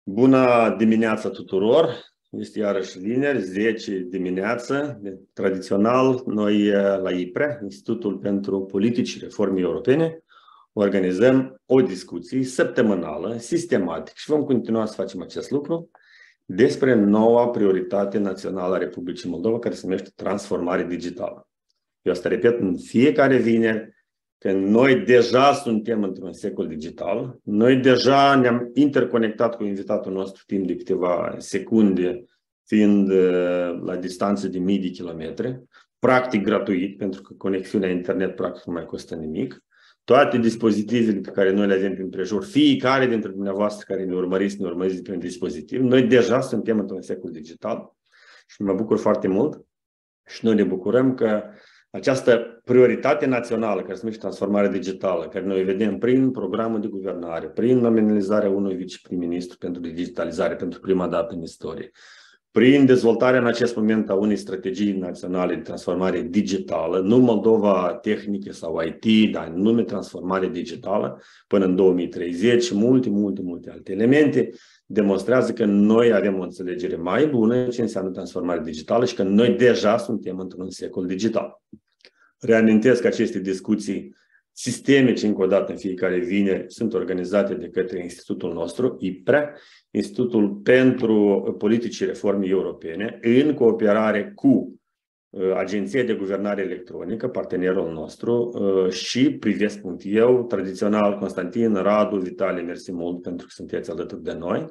Bună dimineața tuturor! Este iarăși vineri, 10 dimineață. Tradițional, noi la IPRE, Institutul pentru Politici și Reforme Europene, organizăm o discuție săptămânală, sistematică și vom continua să facem acest lucru despre noua prioritate națională a Republicii Moldova, care se numește transformare digitală. Eu asta repet în fiecare vineri, că noi deja suntem într-un secol digital, noi deja ne-am interconectat cu invitatul nostru timp de câteva secunde, fiind la distanță de mii de kilometri, practic gratuit, pentru că conexiunea internet practic nu mai costă nimic. Toate dispozitivele pe care noi le avem prin prejur, fiecare dintre dumneavoastră care ne urmăriți prin dispozitiv, noi deja suntem într-un secol digital și mă bucur foarte mult și noi ne bucurăm că această prioritate națională, care se numește transformare digitală, care noi vedem prin programul de guvernare, prin nominalizarea unui viceprim-ministru pentru digitalizare pentru prima dată în istorie, prin dezvoltarea în acest moment a unei strategii naționale de transformare digitală, nu Moldova tehnică sau IT, dar în nume transformare digitală, până în 2030 și multe alte elemente, demonstrează că noi avem o înțelegere mai bună ce înseamnă transformare digitală și că noi deja suntem într-un secol digital. Reamintesc că aceste discuții sistemice, încă o dată în fiecare vineri, sunt organizate de către institutul nostru, IPRE, Institutul pentru Politici și Reforme Europene, în cooperare cu Agenția de Guvernare Electronică, partenerul nostru, și Privesc.eu, tradițional Constantin, Radu, Vitalie, mersi mult pentru că sunteți alături de noi.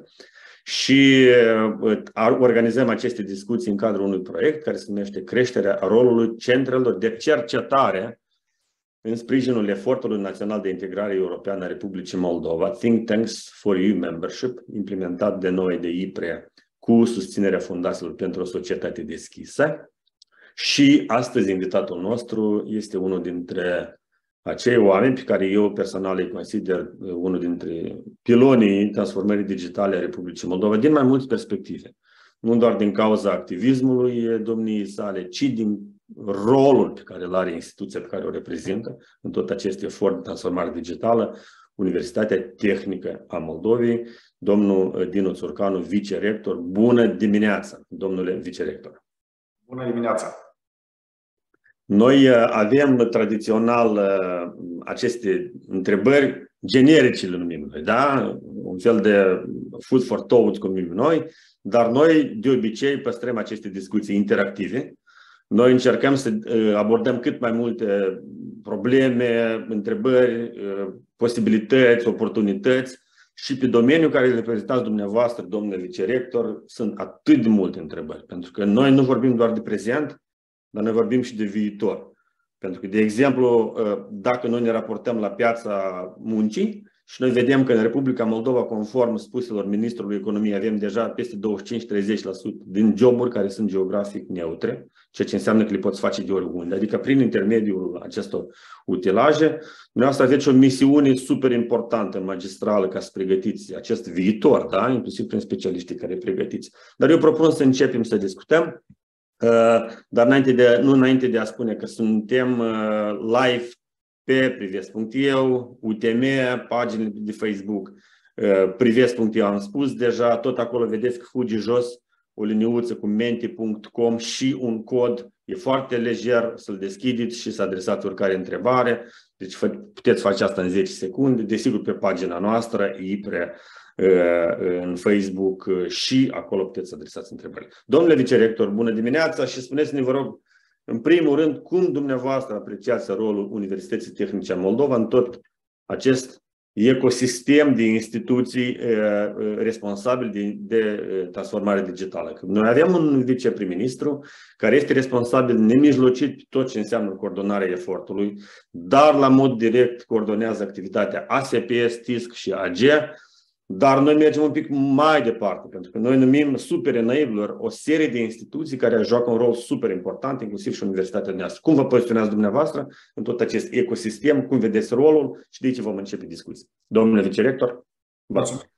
Și organizăm aceste discuții în cadrul unui proiect care se numește Creșterea rolului centrelor de cercetare în sprijinul efortului național de integrare europeană a Republicii Moldova, Think Tanks for EU Membership, implementat de noi de IPRE cu susținerea Fundațiilor pentru o Societate Deschisă. Și astăzi invitatul nostru este unul dintre acei oameni pe care eu personal îi consider unul dintre pilonii transformării digitale a Republicii Moldova din mai multe perspective. Nu doar din cauza activismului domniei sale, ci din rolul pe care îl are instituția pe care o reprezintă în tot acest efort de transformare digitală, Universitatea Tehnică a Moldovei, domnul Dinu Țurcanu, vicerector. Bună dimineața, domnule vicerector! Bună dimineața! Noi avem tradițional aceste întrebări generice, le numim noi, da? Un fel de food for thought, cum numim noi, dar noi de obicei păstrăm aceste discuții interactive. Noi încercăm să abordăm cât mai multe probleme, întrebări, posibilități, oportunități și pe domeniul care îl reprezentați dumneavoastră, domnule vicerector, sunt atât de multe întrebări, pentru că noi nu vorbim doar de prezent, dar noi vorbim și de viitor. Pentru că, de exemplu, dacă noi ne raportăm la piața muncii și noi vedem că în Republica Moldova, conform spuselor Ministrului Economiei, avem deja peste 25-30% din joburi care sunt geografic neutre, ceea ce înseamnă că le poți face de oriunde. Adică prin intermediul acestor utilaje, dumneavoastră aveți o misiune super importantă, magistrală, ca să pregătiți acest viitor, da? Inclusiv prin specialiștii care pregătiți. Dar eu propun să începem să discutăm. Dar nu înainte de a spune că suntem live pe Privesc.eu, UTM, paginile de Facebook, Privesc.eu am spus deja, tot acolo vedeți că fuge jos o liniuță cu menti.com și un cod, e foarte lejer, să-l deschideți și să adresați oricare întrebare, deci puteți face asta în 10 secunde, desigur pe pagina noastră, IPRE, în Facebook și acolo puteți să adresați întrebări. Domnule vicerector, bună dimineața și spuneți-ne, vă rog, în primul rând, cum dumneavoastră apreciați rolul Universității Tehnice a Moldova în tot acest ecosistem de instituții responsabili de transformare digitală. Noi avem un viceprim-ministru care este responsabil nemijlocit pe tot ce înseamnă coordonarea efortului, dar la mod direct coordonează activitatea ASPS, TISC și AG. Dar noi mergem un pic mai departe, pentru că noi numim super enabler o serie de instituții care joacă un rol super important, inclusiv și Universitatea noastră. Cum vă poziționați dumneavoastră în tot acest ecosistem, cum vedeți rolul și de aici vom începe discuții. Domnule vicerector, mulțumesc.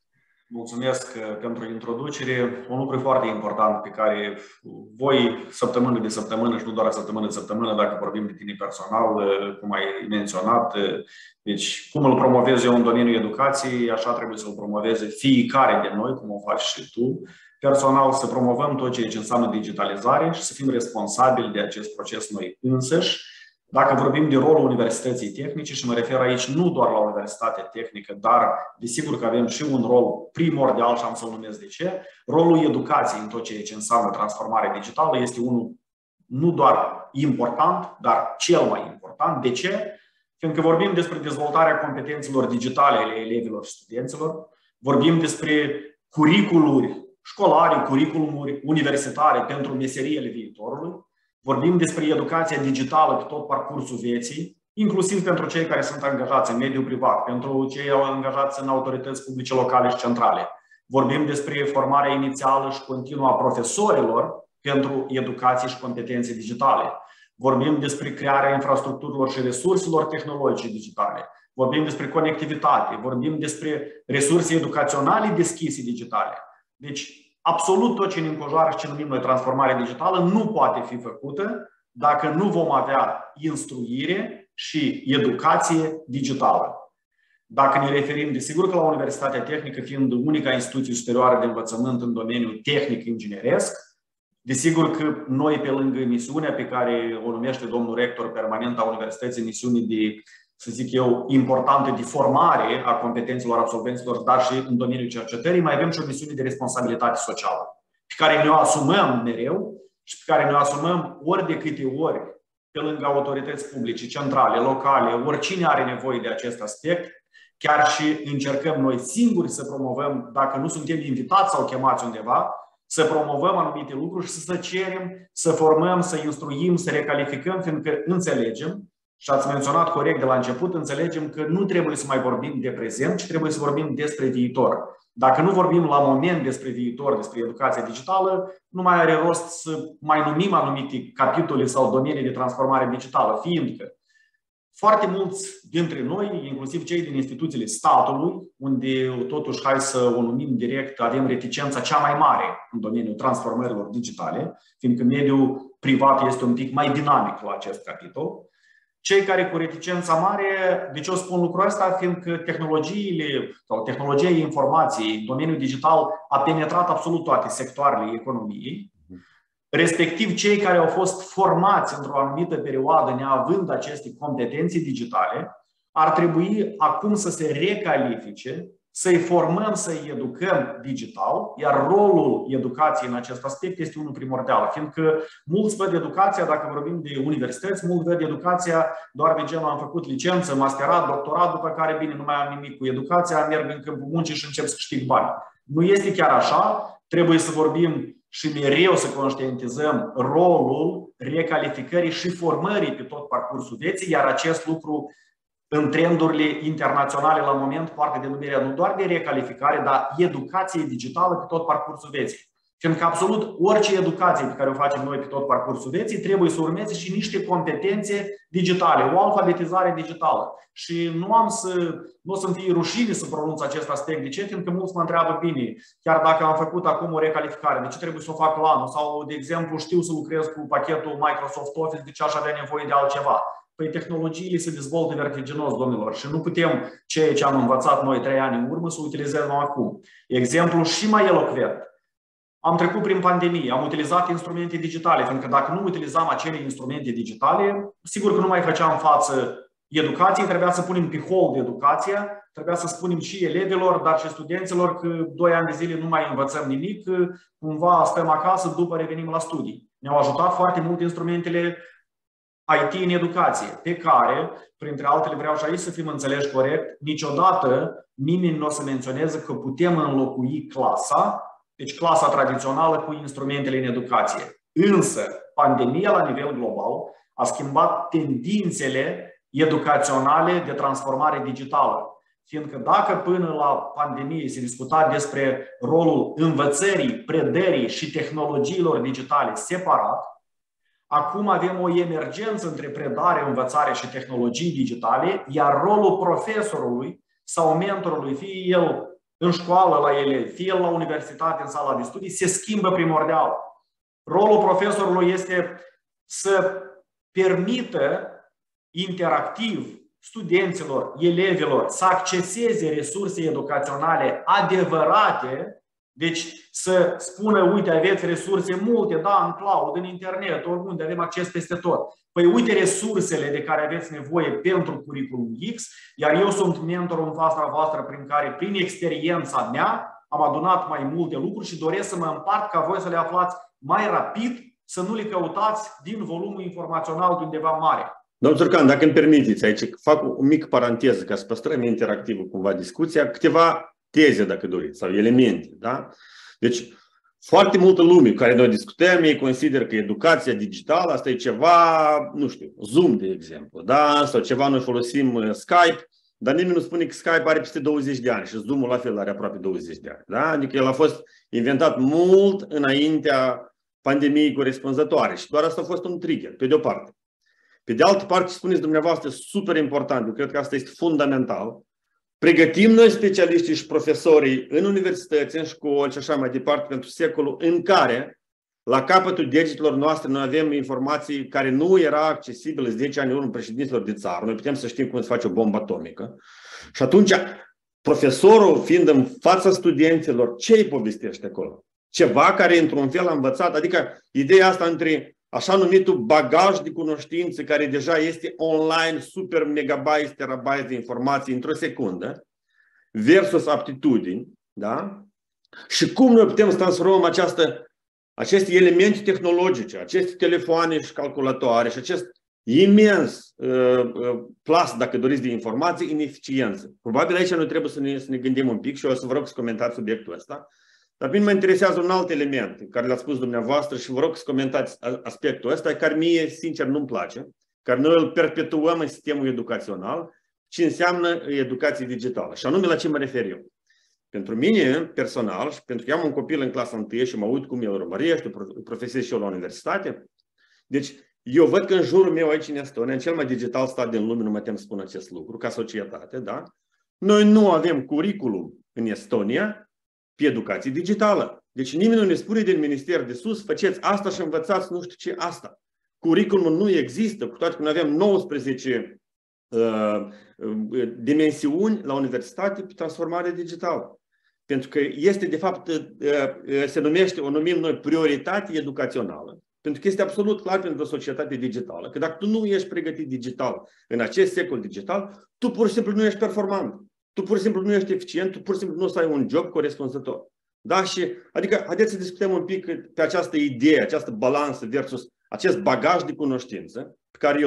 Mulțumesc pentru introducere. Un lucru foarte important pe care voi, săptămână de săptămână și nu doar săptămână de săptămână, dacă vorbim de tine personal, cum ai menționat, deci cum îl promovezi eu în domeniul educației, așa trebuie să-l promoveze fiecare de noi, cum o faci și tu, personal, să promovăm tot ceea ce înseamnă digitalizare și să fim responsabili de acest proces noi însăși. Dacă vorbim de rolul Universității Tehnice, și mă refer aici nu doar la Universitatea Tehnică, dar desigur că avem și un rol primordial, și am să-l numesc de ce, rolul educației în tot ceea ce înseamnă transformare digitală este unul nu doar important, dar cel mai important. De ce? Fiindcă vorbim despre dezvoltarea competențelor digitale ale elevilor și studenților, vorbim despre curiculuri școlare, curiculumuri universitare pentru meseriile viitorului. Vorbim despre educația digitală pe tot parcursul vieții, inclusiv pentru cei care sunt angajați în mediul privat, pentru cei angajați în autorități publice locale și centrale. Vorbim despre formarea inițială și continuă a profesorilor pentru educație și competențe digitale. Vorbim despre crearea infrastructurilor și resurselor tehnologice digitale. Vorbim despre conectivitate, vorbim despre resurse educaționale deschise digitale. Deci, absolut tot ce ne înconjoară și ce numim noi transformare digitală nu poate fi făcută dacă nu vom avea instruire și educație digitală. Dacă ne referim, desigur că la Universitatea Tehnică, fiind unica instituție superioară de învățământ în domeniul tehnic-ingineresc, desigur că noi, pe lângă misiunea pe care o numește domnul rector permanent a Universității, misiunii de, să zic eu, importantă de formare a competențelor absolvenților, dar și în domeniul cercetării, mai avem și o misiune de responsabilitate socială, pe care ne-o asumăm mereu și pe care ne-o asumăm ori de câte ori, pe lângă autorități publice, centrale, locale, oricine are nevoie de acest aspect, chiar și încercăm noi singuri să promovăm, dacă nu suntem invitați sau chemați undeva, să promovăm anumite lucruri și să cerem, să formăm, să instruim, să recalificăm, fiindcă înțelegem, și ați menționat corect de la început, înțelegem că nu trebuie să mai vorbim de prezent, ci trebuie să vorbim despre viitor. Dacă nu vorbim la moment despre viitor, despre educația digitală, nu mai are rost să mai numim anumite capitole sau domenii de transformare digitală, fiindcă foarte mulți dintre noi, inclusiv cei din instituțiile statului, unde totuși, hai să o numim direct, avem reticența cea mai mare în domeniul transformărilor digitale, fiindcă mediul privat este un pic mai dinamic la acest capitol. Cei care cu reticența mare, de ce o spun lucrul ăsta? Fiindcă tehnologiile sau tehnologia informației, domeniul digital a penetrat absolut toate sectoarele economiei. Respectiv, cei care au fost formați într-o anumită perioadă neavând aceste competențe digitale, ar trebui acum să se recalifice, să-i formăm, să-i educăm digital, iar rolul educației în acest aspect este unul primordial, fiindcă mulți văd educația, dacă vorbim de universități, mulți văd educația doar de genul am făcut licență, masterat, doctorat, după care bine, nu mai am nimic cu educația, merg în câmpul muncii și încep să câștig bani. Nu este chiar așa, trebuie să vorbim și mereu să conștientizăm rolul recalificării și formării pe tot parcursul vieții, iar acest lucru în trendurile internaționale la moment poartă denumirea nu doar de recalificare, dar educație digitală pe tot parcursul vieții. Fiindcă absolut orice educație pe care o facem noi pe tot parcursul vieții trebuie să urmeze și niște competențe digitale, o alfabetizare digitală. Și nu o să-mi fie rușine să pronunț acest aspect. De ce? Fiindcă mulți mă întreabă, bine, chiar dacă am făcut acum o recalificare, de ce trebuie să o fac la anul? Sau, de exemplu, știu să lucrez cu pachetul Microsoft Office, de ce aș avea nevoie de altceva? Păi tehnologiile se dezvoltă vertiginos, domnilor, și nu putem ceea ce am învățat noi 3 ani în urmă să utilizăm acum. Exemplu și mai elocvent. Am trecut prin pandemie, am utilizat instrumente digitale, pentru că dacă nu utilizam acele instrumente digitale, sigur că nu mai făceam față educației, trebuia să punem pe hold educația, trebuia să spunem și elevilor, dar și studenților că 2 ani de zile nu mai învățăm nimic, cumva stăm acasă, după revenim la studii. Ne-au ajutat foarte mult instrumentele IT în educație, pe care, printre altele, vreau și aici să fim înțeleși corect, niciodată nimeni nu o să menționeze că putem înlocui clasa, deci clasa tradițională, cu instrumentele în educație. Însă, pandemia la nivel global a schimbat tendințele educaționale de transformare digitală. Fiindcă dacă până la pandemie se discuta despre rolul învățării, predării și tehnologiilor digitale separat, acum avem o emergență între predare, învățare și tehnologii digitale, iar rolul profesorului sau mentorului, fie el în școală la elevi, fie la universitate, în sala de studii, se schimbă primordial. Rolul profesorului este să permită interactiv studenților, elevilor să acceseze resurse educaționale adevărate, deci să spună, uite, aveți resurse multe, da, în cloud, în internet, oriunde, avem acces peste tot. Păi uite resursele de care aveți nevoie pentru curriculum X, iar eu sunt mentorul în fața voastră prin care, prin experiența mea, am adunat mai multe lucruri și doresc să mă împart ca voi să le aflați mai rapid, să nu le căutați din volumul informațional de undeva mare. Domnul Țurcan, dacă îmi permiteți, aici fac o mică paranteză ca să păstrăm interactivă cumva discuția, câteva teze, dacă doriți, sau elemente. Da? Deci, foarte multă lume cu care noi discutăm, ei consideră că educația digitală, asta e ceva, nu știu, Zoom, de exemplu, da? Sau ceva, noi folosim Skype, dar nimeni nu spune că Skype are peste 20 de ani și Zoom-ul la fel are aproape 20 de ani. Da? Adică el a fost inventat mult înaintea pandemiei corespunzătoare și doar asta a fost un trigger, pe de o parte. Pe de altă parte, spuneți dumneavoastră, super important, eu cred că asta este fundamental. Pregătim noi specialiștii și profesorii în universități, în școli și așa mai departe pentru secolul în care, la capătul degetelor noastre, noi avem informații care nu era accesibile 10 ani în urmă președinților de țară. Noi putem să știm cum se face o bombă atomică. Și atunci, profesorul, fiind în fața studenților, ce îi povestește acolo? Ceva care, într-un fel, a învățat. Adică, ideea asta între așa numitul bagaj de cunoștințe care deja este online, super megabytes, terabytes de informații într-o secundă, versus aptitudini, da? Și cum noi putem să transformăm aceste elemente tehnologice, aceste telefoane și calculatoare și acest imens plas, dacă doriți, de informații în eficiență. Probabil aici noi trebuie să ne gândim un pic și eu o să vă rog să comentați subiectul ăsta. Dar bine, mă interesează un alt element care l-ați spus dumneavoastră și vă rog să comentați aspectul ăsta, care mie, sincer, nu-mi place, care noi îl perpetuăm în sistemul educațional, ce înseamnă educație digitală. Și anume la ce mă refer eu. Pentru mine, personal, și pentru că am un copil în clasa 1 și mă uit cum el urmărește, profesez și eu la universitate, deci eu văd că în jurul meu aici în Estonia, în cel mai digital stat din lume, nu mă tem spun acest lucru, ca societate, da? Noi nu avem curriculum în Estonia pe educație digitală. Deci nimeni nu ne spune din minister de sus, faceți asta și învățați nu știu ce asta. Curriculumul nu există, cu toate că noi avem 19 dimensiuni la universitate pe transformare digitală. Pentru că este, de fapt, se numește, o numim noi, prioritate educațională. Pentru că este absolut clar pentru o societate digitală că dacă tu nu ești pregătit digital în acest secol digital, tu pur și simplu nu ești performant. Tu pur și simplu nu ești eficient, tu pur și simplu nu o să ai un job corespunzător. Da? Și, adică, haideți să discutăm un pic pe această idee, această balanță versus acest bagaj de cunoștință pe care eu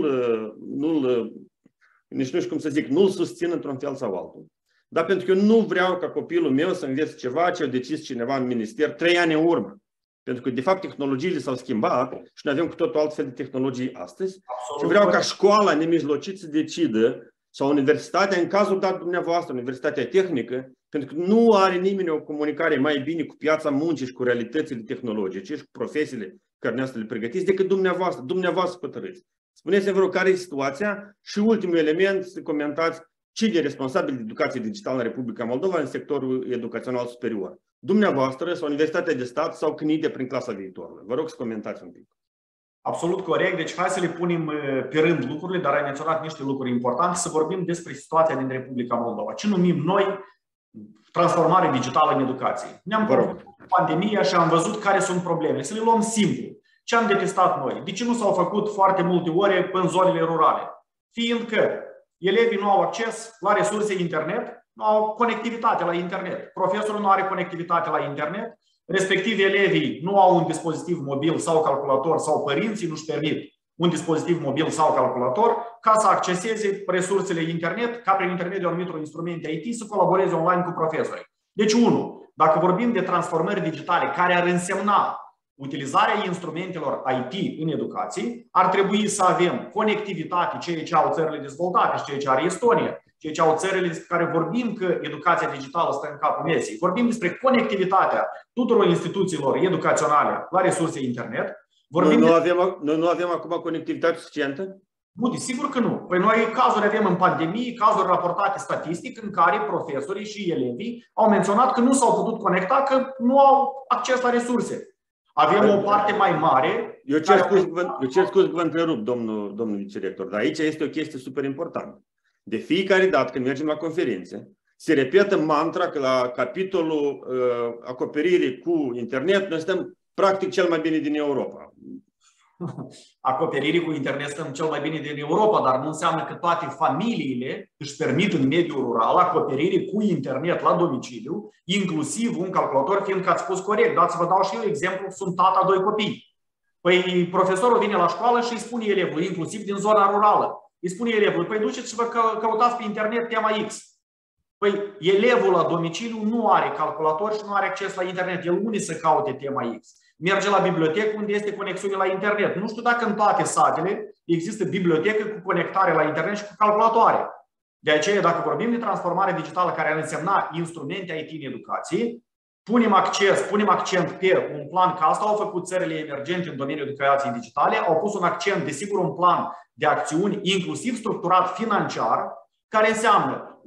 nici nu știu cum să zic, nu-l susțin într-un fel sau altul. Dar pentru că eu nu vreau ca copilul meu să învețe ceva ce a decis cineva în minister 3 ani în urmă. Pentru că, de fapt, tehnologiile s-au schimbat și noi avem cu totul altfel de tehnologii astăzi. Absolut. Și vreau ca școala nemijlocit să decidă, sau universitatea, în cazul dat dumneavoastră, universitatea tehnică, pentru că nu are nimeni o comunicare mai bine cu piața muncii și cu realitățile tehnologice și cu profesiile care ne-ați le pregătiți decât dumneavoastră. Dumneavoastră hotărâți. Spuneți-mi, vă rog, care e situația și ultimul element, să comentați cine e responsabil de educație digitală în Republica Moldova în sectorul educațional superior. Dumneavoastră sau Universitatea de Stat sau CNIDE prin clasa viitorului. Vă rog să comentați un pic. Absolut corect. Deci hai să le punem pe rând lucrurile, dar ai menționat niște lucruri importante, să vorbim despre situația din Republica Moldova. Ce numim noi transformare digitală în educație. Ne-am confruntat cu pandemia și am văzut care sunt problemele. Să le luăm simplu. Ce am detestat noi? De ce nu s-au făcut foarte multe ore în zonele rurale? Fiindcă elevii nu au acces la resurse internet, nu au conectivitate la internet. Profesorul nu are conectivitate la internet, respectiv elevii nu au un dispozitiv mobil sau calculator sau părinții nu-și permit un dispozitiv mobil sau calculator ca să acceseze resursele internet, ca prin intermediul anumitor instrumente IT să colaboreze online cu profesorii. Deci, dacă vorbim de transformări digitale care ar însemna utilizarea instrumentelor IT în educație, ar trebui să avem conectivitate, ceea ce au țările dezvoltate și ceea ce are Estonia, ceea ce au țările despre care vorbim că educația digitală stă în capul mesei. Vorbim despre conectivitatea tuturor instituțiilor educaționale la resurse internet. Noi nu avem acum conectivitate suficientă? Sigur că nu. Păi noi cazuri avem în pandemie, cazuri raportate statistic în care profesorii și elevii au menționat că nu s-au putut conecta, că nu au acces la resurse. Avem o parte mai mare. Eu cer scuze că vă întrerup, domnul vicerector, dar aici este o chestie super importantă. De fiecare dată când mergem la conferințe, se repetă mantra că la capitolul acoperire cu internet noi stăm practic cel mai bine din Europa. Acoperirii cu internet stăm cel mai bine din Europa, dar nu înseamnă că toate familiile își permit în mediul rural acoperirii cu internet la domiciliu, inclusiv un calculator, fiindcă ați spus corect. Dați să vă dau și eu exemplu, sunt tata 2 copii. Păi profesorul vine la școală și îi spune elevului, inclusiv din zona rurală, îi spune elevului, păi duceți și vă căutați pe internet tema X. Păi elevul la domiciliu nu are calculator și nu are acces la internet. El unde să caute tema X? Merge la bibliotecă unde este conexiune la internet. Nu știu dacă în toate satele există bibliotecă cu conectare la internet și cu calculatoare. De aceea, dacă vorbim de transformare digitală care ar însemna instrumente IT în educație, punem accent pe un plan, că asta au făcut țările emergente în domeniul educației digitale, au pus un accent, desigur, un plan de acțiuni, inclusiv structurat financiar, care înseamnă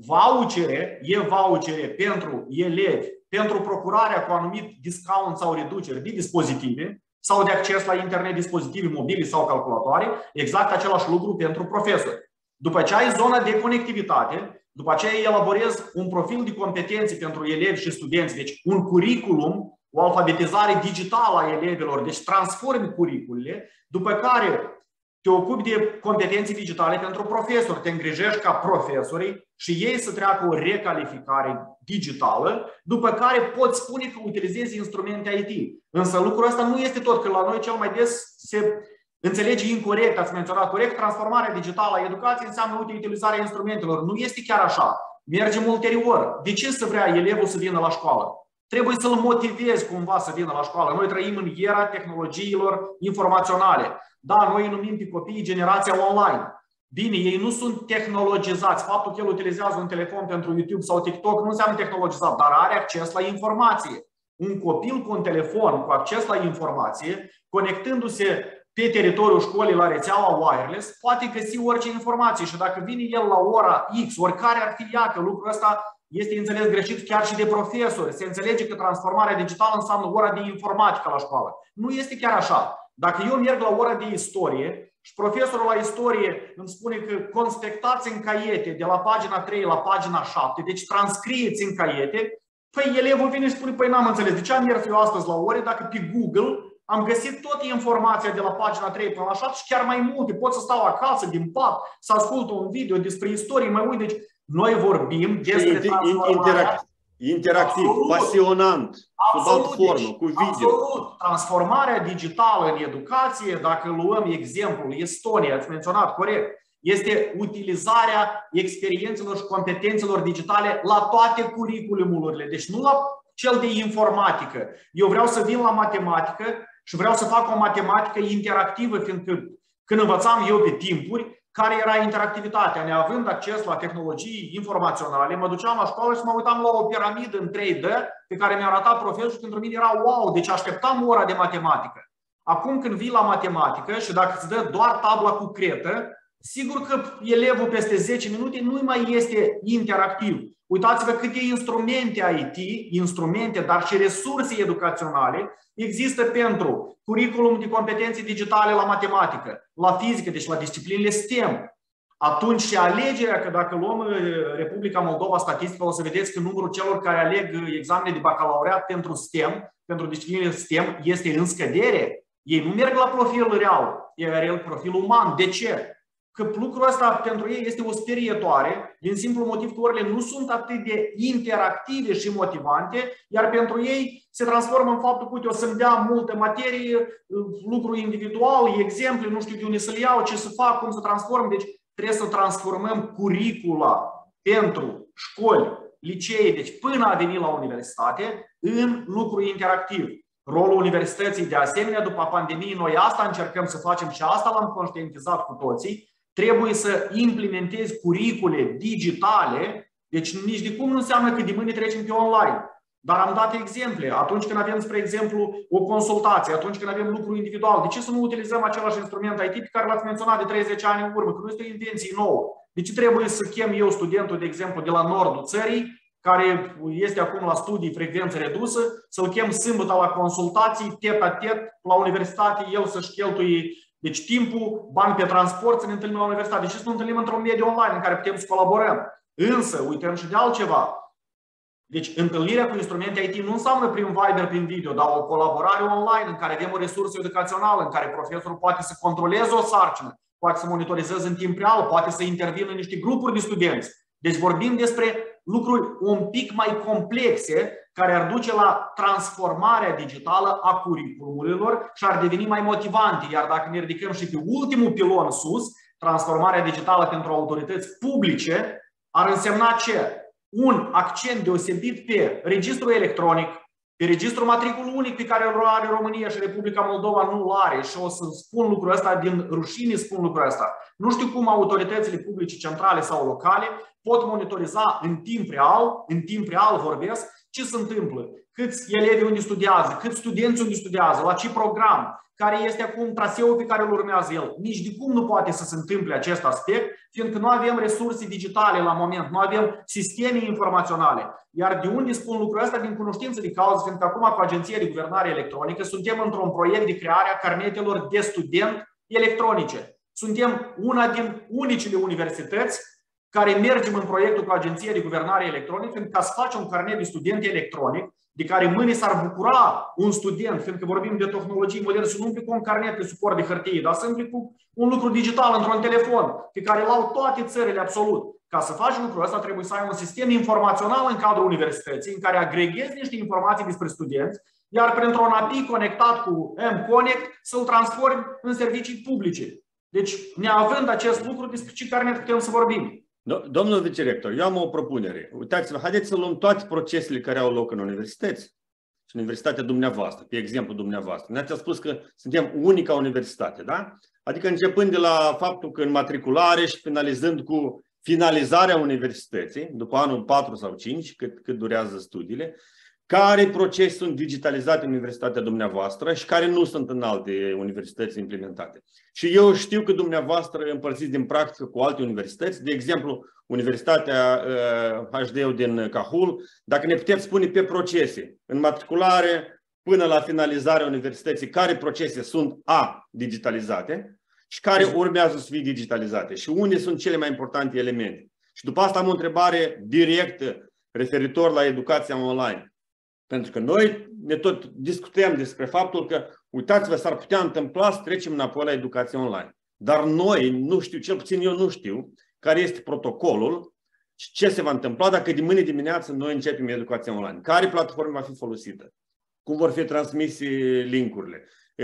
vouchere pentru elevi, pentru procurarea cu anumit discount sau reduceri de dispozitive sau de acces la internet, dispozitive mobile sau calculatoare, exact același lucru pentru profesori. După ce ai zona de conectivitate, după aceea elaborezi un profil de competențe pentru elevi și studenți, deci un curriculum, o alfabetizare digitală a elevilor, deci transformi curriculele, după care te ocupi de competențe digitale pentru profesori, te îngrijești ca profesorii și ei să treacă o recalificare digitală, după care poți spune că utilizezi instrumente IT. Însă lucrul ăsta nu este tot, că la noi cel mai des se înțelege incorect, ați menționat corect, transformarea digitală a educației înseamnă utilizarea instrumentelor. Nu este chiar așa. Mergem ulterior. De ce să vrea elevul să vină la școală? Trebuie să-l motivezi cumva să vină la școală. Noi trăim în era tehnologiilor informaționale. Da, noi îi numim pe copiii generația online. Bine, ei nu sunt tehnologizați. Faptul că el utilizează un telefon pentru YouTube sau TikTok nu înseamnă tehnologizat, dar are acces la informație. Un copil cu un telefon cu acces la informație, conectându-se pe teritoriul școlii la rețeaua wireless, poate găsi orice informație. Și dacă vine el la ora X, oricare ar fi ea, că lucrul ăsta este înțeles greșit chiar și de profesori. Se înțelege că transformarea digitală înseamnă ora de informatică la școală. Nu este chiar așa. Dacă eu merg la ora de istorie și profesorul la istorie îmi spune că conspectați în caiete de la pagina 3 la pagina 7, deci transcrieți în caiete, păi elevul vine și spune, păi n-am înțeles, de ce am mers eu astăzi la ore dacă pe Google am găsit toată informația de la pagina 3 până la 7 și chiar mai multe. Pot să stau acasă din pat, să ascult un video despre istorie, mai uit. Deci noi vorbim despre interactiv, pasionant, sub altă formă, cu video. Absolut. Transformarea digitală în educație, dacă luăm exemplul Estonia, ați menționat corect, este utilizarea experiențelor și competențelor digitale la toate curriculumurile. Deci nu la cel de informatică. Eu vreau să vin la matematică și vreau să fac o matematică interactivă, fiindcă când învățam eu pe timpuri, care era interactivitatea? Neavând acces la tehnologii informaționale, mă duceam la școală și mă uitam la o piramidă în 3D pe care mi-a arătat profesorul și pentru mine era wow, deci așteptam ora de matematică. Acum când vii la matematică și dacă îți dă doar tabla cu cretă, sigur că elevul peste 10 minute nu mai este interactiv. Uitați-vă câte instrumente IT, dar și resurse educaționale există pentru curriculum de competențe digitale la matematică, la fizică, deci la disciplinele STEM. Atunci și alegerea, că dacă luăm Republica Moldova statistică, o să vedeți că numărul celor care aleg examene de bacalaureat pentru STEM, pentru disciplinele STEM, este în scădere. Ei nu merg la profilul real, ei merg profilul uman. De ce? Că lucrul ăsta pentru ei este o sperietoare, din simplu motiv că orele nu sunt atât de interactive și motivante, iar pentru ei se transformă în faptul că, uite, o să-mi dea multă materie, lucru individual, exemple, nu știu de unde să le iau, ce să fac, cum să transform. Deci trebuie să transformăm curricula pentru școli, licee, deci până a veni la universitate, în lucru interactiv. Rolul universității, de asemenea, după pandemie, noi asta încercăm să facem și asta l-am conștientizat cu toții. Trebuie să implementezi curricule digitale, deci nici de cum nu înseamnă că de mâine trecem pe online. Dar am dat exemple. Atunci când avem, spre exemplu, o consultație, atunci când avem lucru individual, de ce să nu utilizăm același instrument IT pe care l-ați menționat de 30 ani în urmă? Că nu este o invenție nouă. De ce trebuie să chem eu studentul, de exemplu, de la nordul țării, care este acum la studii frecvență redusă, să-l chem sâmbătă la consultații, tet-a-tet, la universitate, el să-și cheltuie deci timpul, bani pe transport, să ne întâlnim la universitate. De ce să nu întâlnim într-un mediu online în care putem să colaborăm? Însă, uităm și de altceva. Deci, întâlnirea cu instrumente IT nu înseamnă prin Viber, prin video, dar o colaborare online în care avem o resursă educațională, în care profesorul poate să controleze o sarcină, poate să monitorizeze în timp real, poate să intervină în niște grupuri de studenți. Deci vorbim despre lucruri un pic mai complexe care ar duce la transformarea digitală a curriculumurilor și ar deveni mai motivante. Iar dacă ne ridicăm și pe ultimul pilon sus, transformarea digitală pentru autorități publice, ar însemna ce? Un accent deosebit pe registrul electronic, pe registrul matricul unic pe care îl are România și Republica Moldova nu îl are. Și o să spun lucrul ăsta, din rușine spun lucrul ăsta. Nu știu cum autoritățile publice centrale sau locale pot monitoriza în timp real vorbesc, ce se întâmplă, câți elevi unde studiază, câți studenți unde studiază, la ce program, care este acum traseul pe care îl urmează el. Nici de cum nu poate să se întâmple acest aspect, fiindcă nu avem resurse digitale la moment, nu avem sisteme informaționale. Iar de unde spun lucrul ăsta? Din cunoștință de cauză, fiindcă acum cu Agenția de Guvernare Electronică suntem într-un proiect de creare a carnetelor de student electronice. Suntem una din unicele universități care mergem în proiectul cu Agenția de Guvernare Electronică, fiindcă ca să faci un carnet de student electronic, de care mâine s-ar bucura un student, fiindcă vorbim de tehnologii moderne, să nu umpli cu un carnet pe suport de hârtie, dar să umpli cu un lucru digital într-un telefon, pe care l-au toate țările absolut. Ca să faci lucrul ăsta trebuie să ai un sistem informațional în cadrul universității, în care agreghezi niște informații despre studenți, iar printr-un API conectat cu mConnect să-l transformi în servicii publice. Deci, neavând acest lucru, despre ce carnet putem să vorbim? Domnul vicerector, eu am o propunere. Uitați-vă, haideți să luăm toate procesele care au loc în universități și universitatea dumneavoastră, pe exemplu dumneavoastră. Ne-ați spus că suntem unica universitate, da? Adică începând de la faptul că în matriculare și finalizând cu finalizarea universității, după anul 4 sau 5, cât durează studiile, care procese sunt digitalizate în universitatea dumneavoastră și care nu sunt în alte universități implementate. Și eu știu că dumneavoastră împărțiți din practică cu alte universități, de exemplu, Universitatea HD din Cahul, dacă ne puteți spune pe procese, în matriculare până la finalizarea universității, care procese sunt digitalizate și care urmează să fie digitalizate și unde sunt cele mai importante elemente. Și după asta am o întrebare directă referitor la educația online. Pentru că noi ne tot discutăm despre faptul că, uitați-vă, s-ar putea întâmpla să trecem înapoi la educație online. Dar noi nu știu, cel puțin eu nu știu, care este protocolul și ce se va întâmpla dacă de mâine dimineață noi începem educația online. Care platformă va fi folosită? Cum vor fi transmise link-urile?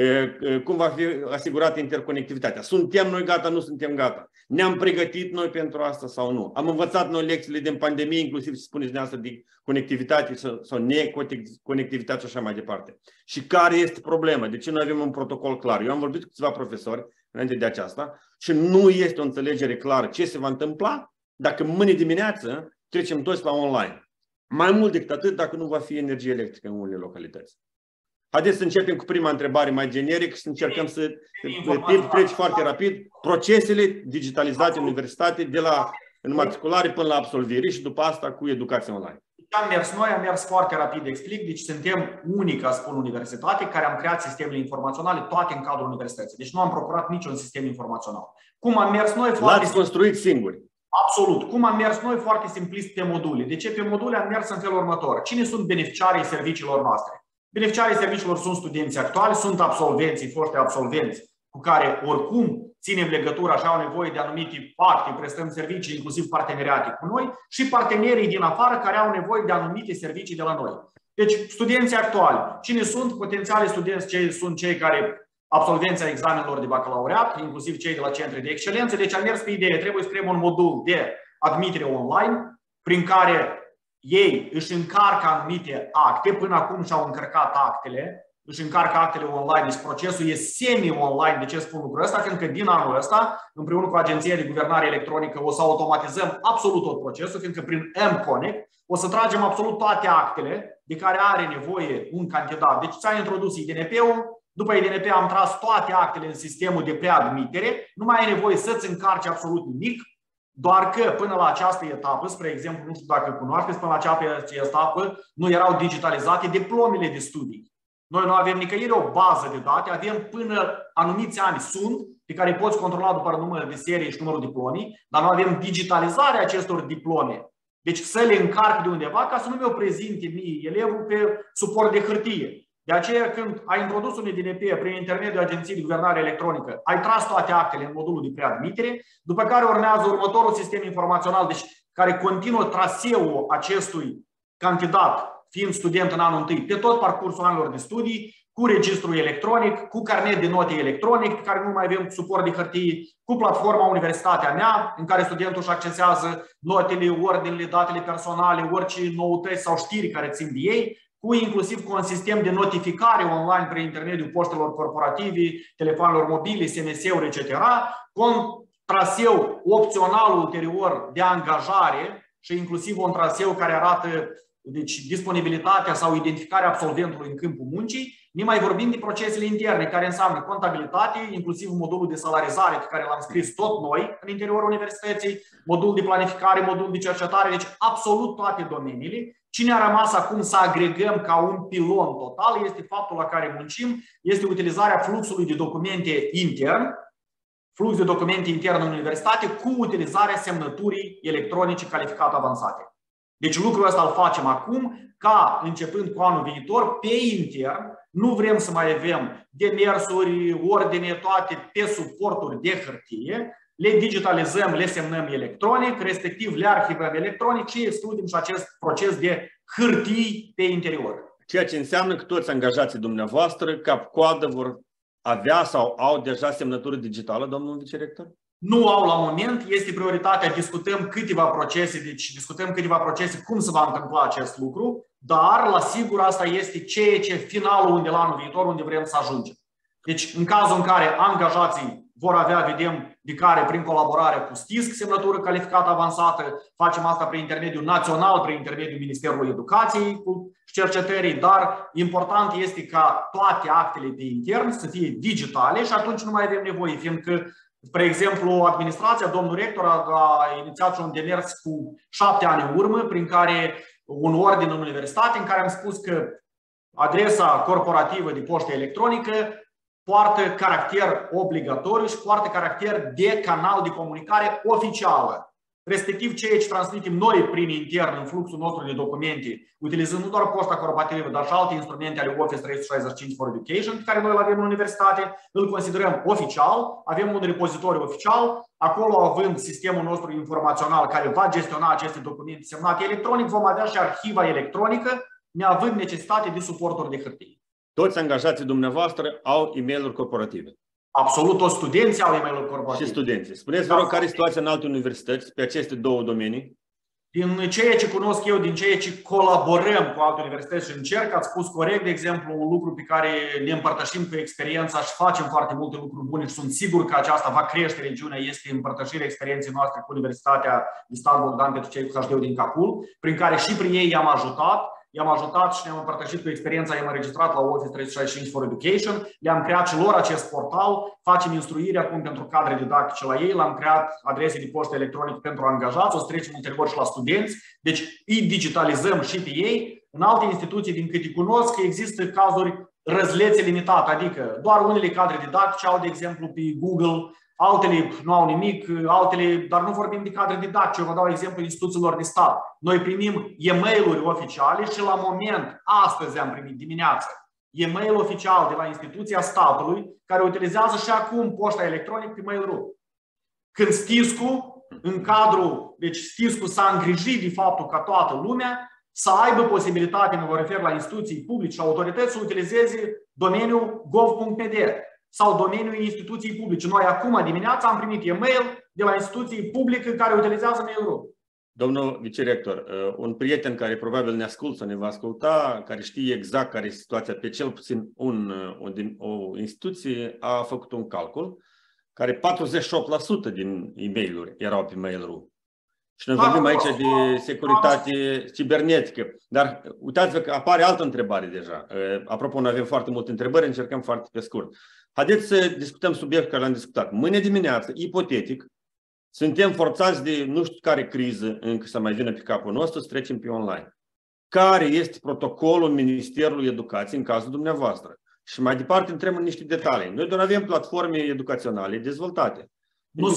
Cum va fi asigurată interconectivitatea? Suntem noi gata, nu suntem gata? Ne-am pregătit noi pentru asta sau nu? Am învățat noi lecțiile din pandemie, inclusiv să spuneți dumneavoastră de conectivitate sau neconectivitate și așa mai departe. Și care este problema? De ce nu avem un protocol clar? Eu am vorbit cu câțiva profesori înainte de aceasta și nu este o înțelegere clară ce se va întâmpla dacă mâine dimineață trecem toți la online. Mai mult decât atât dacă nu va fi energie electrică în unele localități. Haideți să începem cu prima întrebare mai generic și să încercăm să treci foarte rapid procesele digitalizate în universitate de la înmatriculare până la absolvire și după asta cu educația online. Am mers foarte rapid, explic. Deci suntem unica, spun, universitate care am creat sistemele informaționale toate în cadrul universității. Deci nu am procurat niciun sistem informațional. Cum am mers noi? L-ați construit singuri. Absolut. Cum am mers noi? Foarte simplist pe module. De ce pe module am mers în felul următor? Cine sunt beneficiarii serviciilor noastre? Beneficiarii serviciilor sunt studenții actuali, sunt absolvenții, foști absolvenți, cu care oricum ținem legătura și au nevoie de anumite acte, prestăm servicii, inclusiv parteneriate cu noi, și partenerii din afară care au nevoie de anumite servicii de la noi. Deci, studenții actuali. Cine sunt? Potențialii studenți, sunt cei care absolvenții examenelor de bacalaureat, inclusiv cei de la centre de excelență. Deci am mers pe idee, trebuie să creăm un modul de admitere online, prin care ei își încarcă anumite acte, până acum și-au încărcat actele, își încarcă actele online, deci procesul e semi-online. De ce spun lucrul ăsta? Fiindcă din anul ăsta, împreună cu Agenția de Guvernare Electronică, o să automatizăm absolut tot procesul, fiindcă prin mConnect o să tragem absolut toate actele de care are nevoie un candidat. Deci ți-a introdus IDNP-ul, după IDNP am tras toate actele în sistemul de preadmitere, nu mai ai nevoie să-ți încarci absolut nimic, doar că până la această etapă, spre exemplu, nu știu dacă cunoașteți, până la această etapă nu erau digitalizate diplomele de studii. Noi nu avem nicăieri o bază de date, avem până anumiți ani sunt, pe care îi poți controla după numărul de serie și numărul diplomii, dar nu avem digitalizarea acestor diplome. Deci să le încarc de undeva ca să nu mi-o prezinte mie elevul pe suport de hârtie. De aceea când ai introdus un IDNP prin intermediul Agenției de Guvernare Electronică, ai tras toate actele în modulul de preadmitere, după care urmează următorul sistem informațional, deci care continuă traseul acestui candidat, fiind student în anul întâi, pe tot parcursul anilor de studii, cu registrul electronic, cu carnet de note electronic, pe care nu mai avem suport de hârtie, cu platforma Universitatea mea, în care studentul își accesează notele, ordinele, datele personale, orice noutăți sau știri care țin de ei, cu inclusiv cu un sistem de notificare online prin intermediul poștelor corporative, telefonelor mobile, SMS-uri, etc., cu un traseu opțional ulterior de angajare și inclusiv un traseu care arată deci, disponibilitatea sau identificarea absolventului în câmpul muncii. Ne mai vorbim de procesele interne, care înseamnă contabilitate, inclusiv modulul de salarizare pe care l-am scris tot noi în interiorul universității, modul de planificare, modul de cercetare, deci absolut toate domeniile. Cine a rămas acum să agregăm ca un pilon total este faptul la care muncim, este utilizarea fluxului de documente intern, flux de documente intern în universitate cu utilizarea semnăturii electronice calificate avansate. Deci lucrul ăsta îl facem acum, ca începând cu anul viitor, pe intern, nu vrem să mai avem demersuri, ordine, toate pe suporturi de hârtie, le digitalizăm, le semnăm electronic, respectiv le arhivăm electronic și excludem și acest proces de hârtii pe interior. Ceea ce înseamnă că toți angajații dumneavoastră, cap-coadă, vor avea sau au deja semnătură digitală, domnul vicerector? Nu au la moment, este prioritatea, discutăm câteva procese, cum se va întâmpla acest lucru, dar la sigur asta este ceea ce finalul unde la anul viitor, unde vrem să ajungem. Deci în cazul în care angajații vor avea, vedem, de care prin colaborare cu STISC, semnătură calificată avansată, facem asta prin intermediul național, prin intermediul Ministerului Educației cu cercetării, dar important este ca toate actele de intern să fie digitale și atunci nu mai avem nevoie, fiindcă, spre exemplu, administrația, domnul rector a inițiat și un demers cu 7 ani în urmă, prin care un ordin în universitate, în care am spus că adresa corporativă de poștă electronică poartă caracter obligatoriu și poartă caracter de canal de comunicare oficială. Respectiv ceea ce transmitem noi prin intern în fluxul nostru de documente, utilizând nu doar poșta corporativă, dar și alte instrumente ale Office 365 for Education, pe care noi îl avem în universitate, îl considerăm oficial, avem un repozitoriu oficial, acolo având sistemul nostru informațional care va gestiona aceste documente semnate electronic, vom avea și arhiva electronică, neavând necesitate de suporturi de hârtie. Toți angajații dumneavoastră au e-mail-uri corporative. Absolut, toți studenții au e-mail-uri corporative. Și studenții. Spuneți, vă rog, care e situația în alte universități pe aceste două domenii? Din ceea ce cunosc eu, din ceea ce colaborăm cu alte universități și încerc, ați spus corect, de exemplu, un lucru pe care ne împărtășim cu experiența și facem foarte multe lucruri bune și sunt sigur că aceasta va crește regiunea, este împărtășirea experienței noastre cu Universitatea de Stat Bogdan Petrucei cu HD din Capul, prin care și prin ei i-am ajutat. I-am ajutat și ne-am împărtășit cu experiența, i-am înregistrat la Office 365 for Education, le-am creat și lor acest portal, facem instruire acum pentru cadre didactice la ei, l-am creat adrese de poștă electronică pentru angajați, o să trecem ulterior și la studenți, deci îi digitalizăm și pe ei. În alte instituții din câte cunosc există cazuri răzlețe limitate, adică doar unele cadre didactice au, de exemplu, pe Google, altele nu au nimic, altele, dar nu vorbim de cadre didactice. Eu vă dau exemplu instituțiilor de stat. Noi primim e-mail-uri oficiale și la moment, astăzi am primit dimineața, e-mail oficial de la instituția statului care utilizează și acum poșta electronică pe Mail.ru. Când STISC-ul, în cadrul, deci STISC-ul s-a îngrijit de faptul ca toată lumea să aibă posibilitatea, mă refer la instituții publice și autorități, să utilizeze domeniul gov.pd sau domeniul instituției publice. Noi acum dimineața am primit e-mail de la instituții publice care utilizează Mail.ru. Domnul vicerector, un prieten care probabil ne ascultă, ne va asculta, care știe exact care este situația pe cel puțin o instituție, a făcut un calcul care 48% din e-mail-uri erau pe Mail.ru. Și noi vorbim aici de securitate cibernetică. Dar uitați-vă că apare altă întrebare deja. Apropo, noi avem foarte multe întrebări, încercăm foarte pe scurt. Haideți să discutăm subiectul care l-am discutat. Mâine dimineață, ipotetic, suntem forțați de nu știu care criză încă să mai vină pe capul nostru să trecem pe online. Care este protocolul Ministerului Educației în cazul dumneavoastră? Și mai departe întrebăm niște detalii. Noi doar avem platforme educaționale dezvoltate. Nu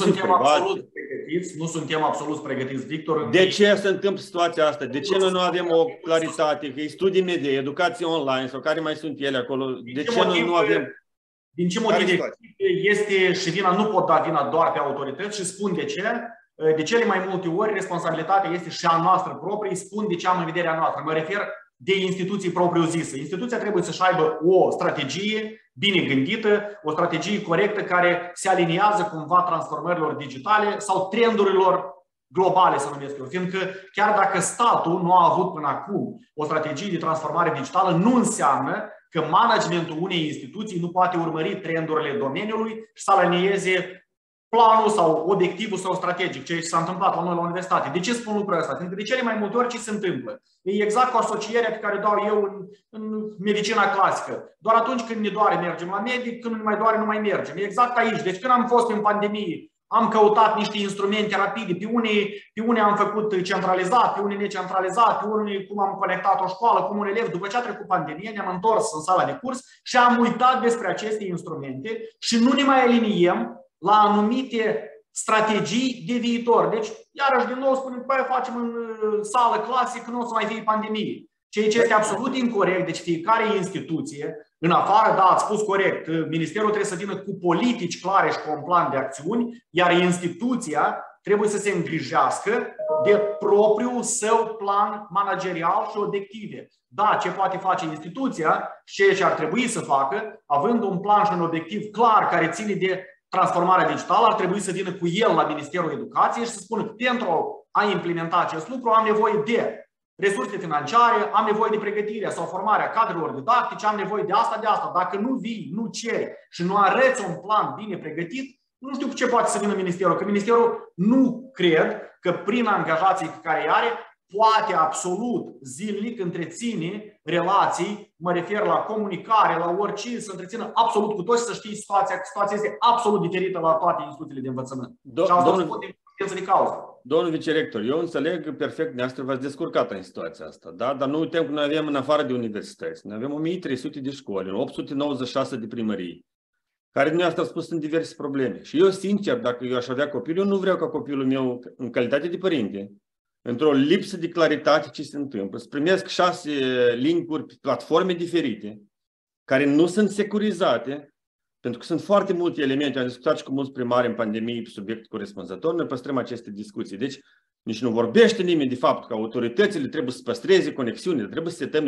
suntem absolut pregătiți, Victor. De ce se întâmplă situația asta? De ce noi nu avem o claritate? Că e studii medie, educație online sau care mai sunt ele acolo? De ce noi nu avem? Din ce motive este și vina, nu pot da vina doar pe autorități și spun de ce. De cele mai multe ori responsabilitatea este și a noastră proprie, spun de ce am în vederea noastră. Mă refer de instituții propriu-zise. Instituția trebuie să-și aibă o strategie bine gândită, o strategie corectă care se aliniază cumva transformărilor digitale sau trendurilor globale, să numesc eu. Fiindcă chiar dacă statul nu a avut până acum o strategie de transformare digitală, nu înseamnă că managementul unei instituții nu poate urmări trendurile domeniului și să alinieze planul sau obiectivul sau strategic, ceea ce s-a întâmplat la noi la universitate. De ce spun lucrul ăsta? Pentru că de cele mai multe ori ce se întâmplă? E exact cu asocierea pe care o dau eu în medicina clasică. Doar atunci când ne doare mergem la medic, când nu mai doare nu mai mergem. E exact aici. Deci când am fost în pandemie, am căutat niște instrumente rapide. Pe unii am făcut centralizat, pe unii necentralizat, pe unii cum am conectat o școală, cum un elev. După ce a trecut pandemia, ne-am întors în sala de curs și am uitat despre aceste instrumente și nu ne mai aliniem la anumite strategii de viitor. Deci, iarăși, din nou spunem, băi, facem în sală clasică, nu o să mai fie pandemie. Ceea ce este absolut incorect. Deci fiecare instituție, în afară, da, ați spus corect, ministerul trebuie să vină cu politici clare și cu un plan de acțiuni, iar instituția trebuie să se îngrijească de propriul său plan managerial și obiective. Da, ce poate face instituția și ce ar trebui să facă, având un plan și un obiectiv clar care ține de transformarea digitală, ar trebui să vină cu el la Ministerul Educației și să spună că pentru a implementa acest lucru am nevoie de resurse financiare, am nevoie de pregătirea sau formarea cadrelor didactice, am nevoie de asta, de asta. Dacă nu vii, nu ceri și nu arăți un plan bine pregătit, nu știu cu ce poate să vină Ministerul. Că Ministerul nu cred că prin angajații pe care îi are poate absolut zilnic întreține relații, mă refer la comunicare, la orice, să întrețină absolut cu toți, să știi situația este absolut diferită la toate instituțiile de învățământ. Și asta spun din cunoștință de cauză. Domnul vicerector, eu înțeleg perfect, dumneavoastră v-ați descurcat în situația asta, da? Dar nu uităm că noi avem în afară de universități, noi avem 1300 de școli, 896 de primării, care dumneavoastră au spus sunt diverse probleme. Și eu, sincer, dacă eu aș avea copil, eu nu vreau ca copilul meu, în calitate de părinte, într-o lipsă de claritate ce se întâmplă, să primesc 6 link-uri pe platforme diferite, care nu sunt securizate, pentru că sunt foarte multe elemente. Am discutat și cu mulți primari în pandemie pe subiect corespunzător, noi păstrăm aceste discuții. Deci, nici nu vorbește nimeni de faptul că autoritățile trebuie să păstreze conexiunile, trebuie să setăm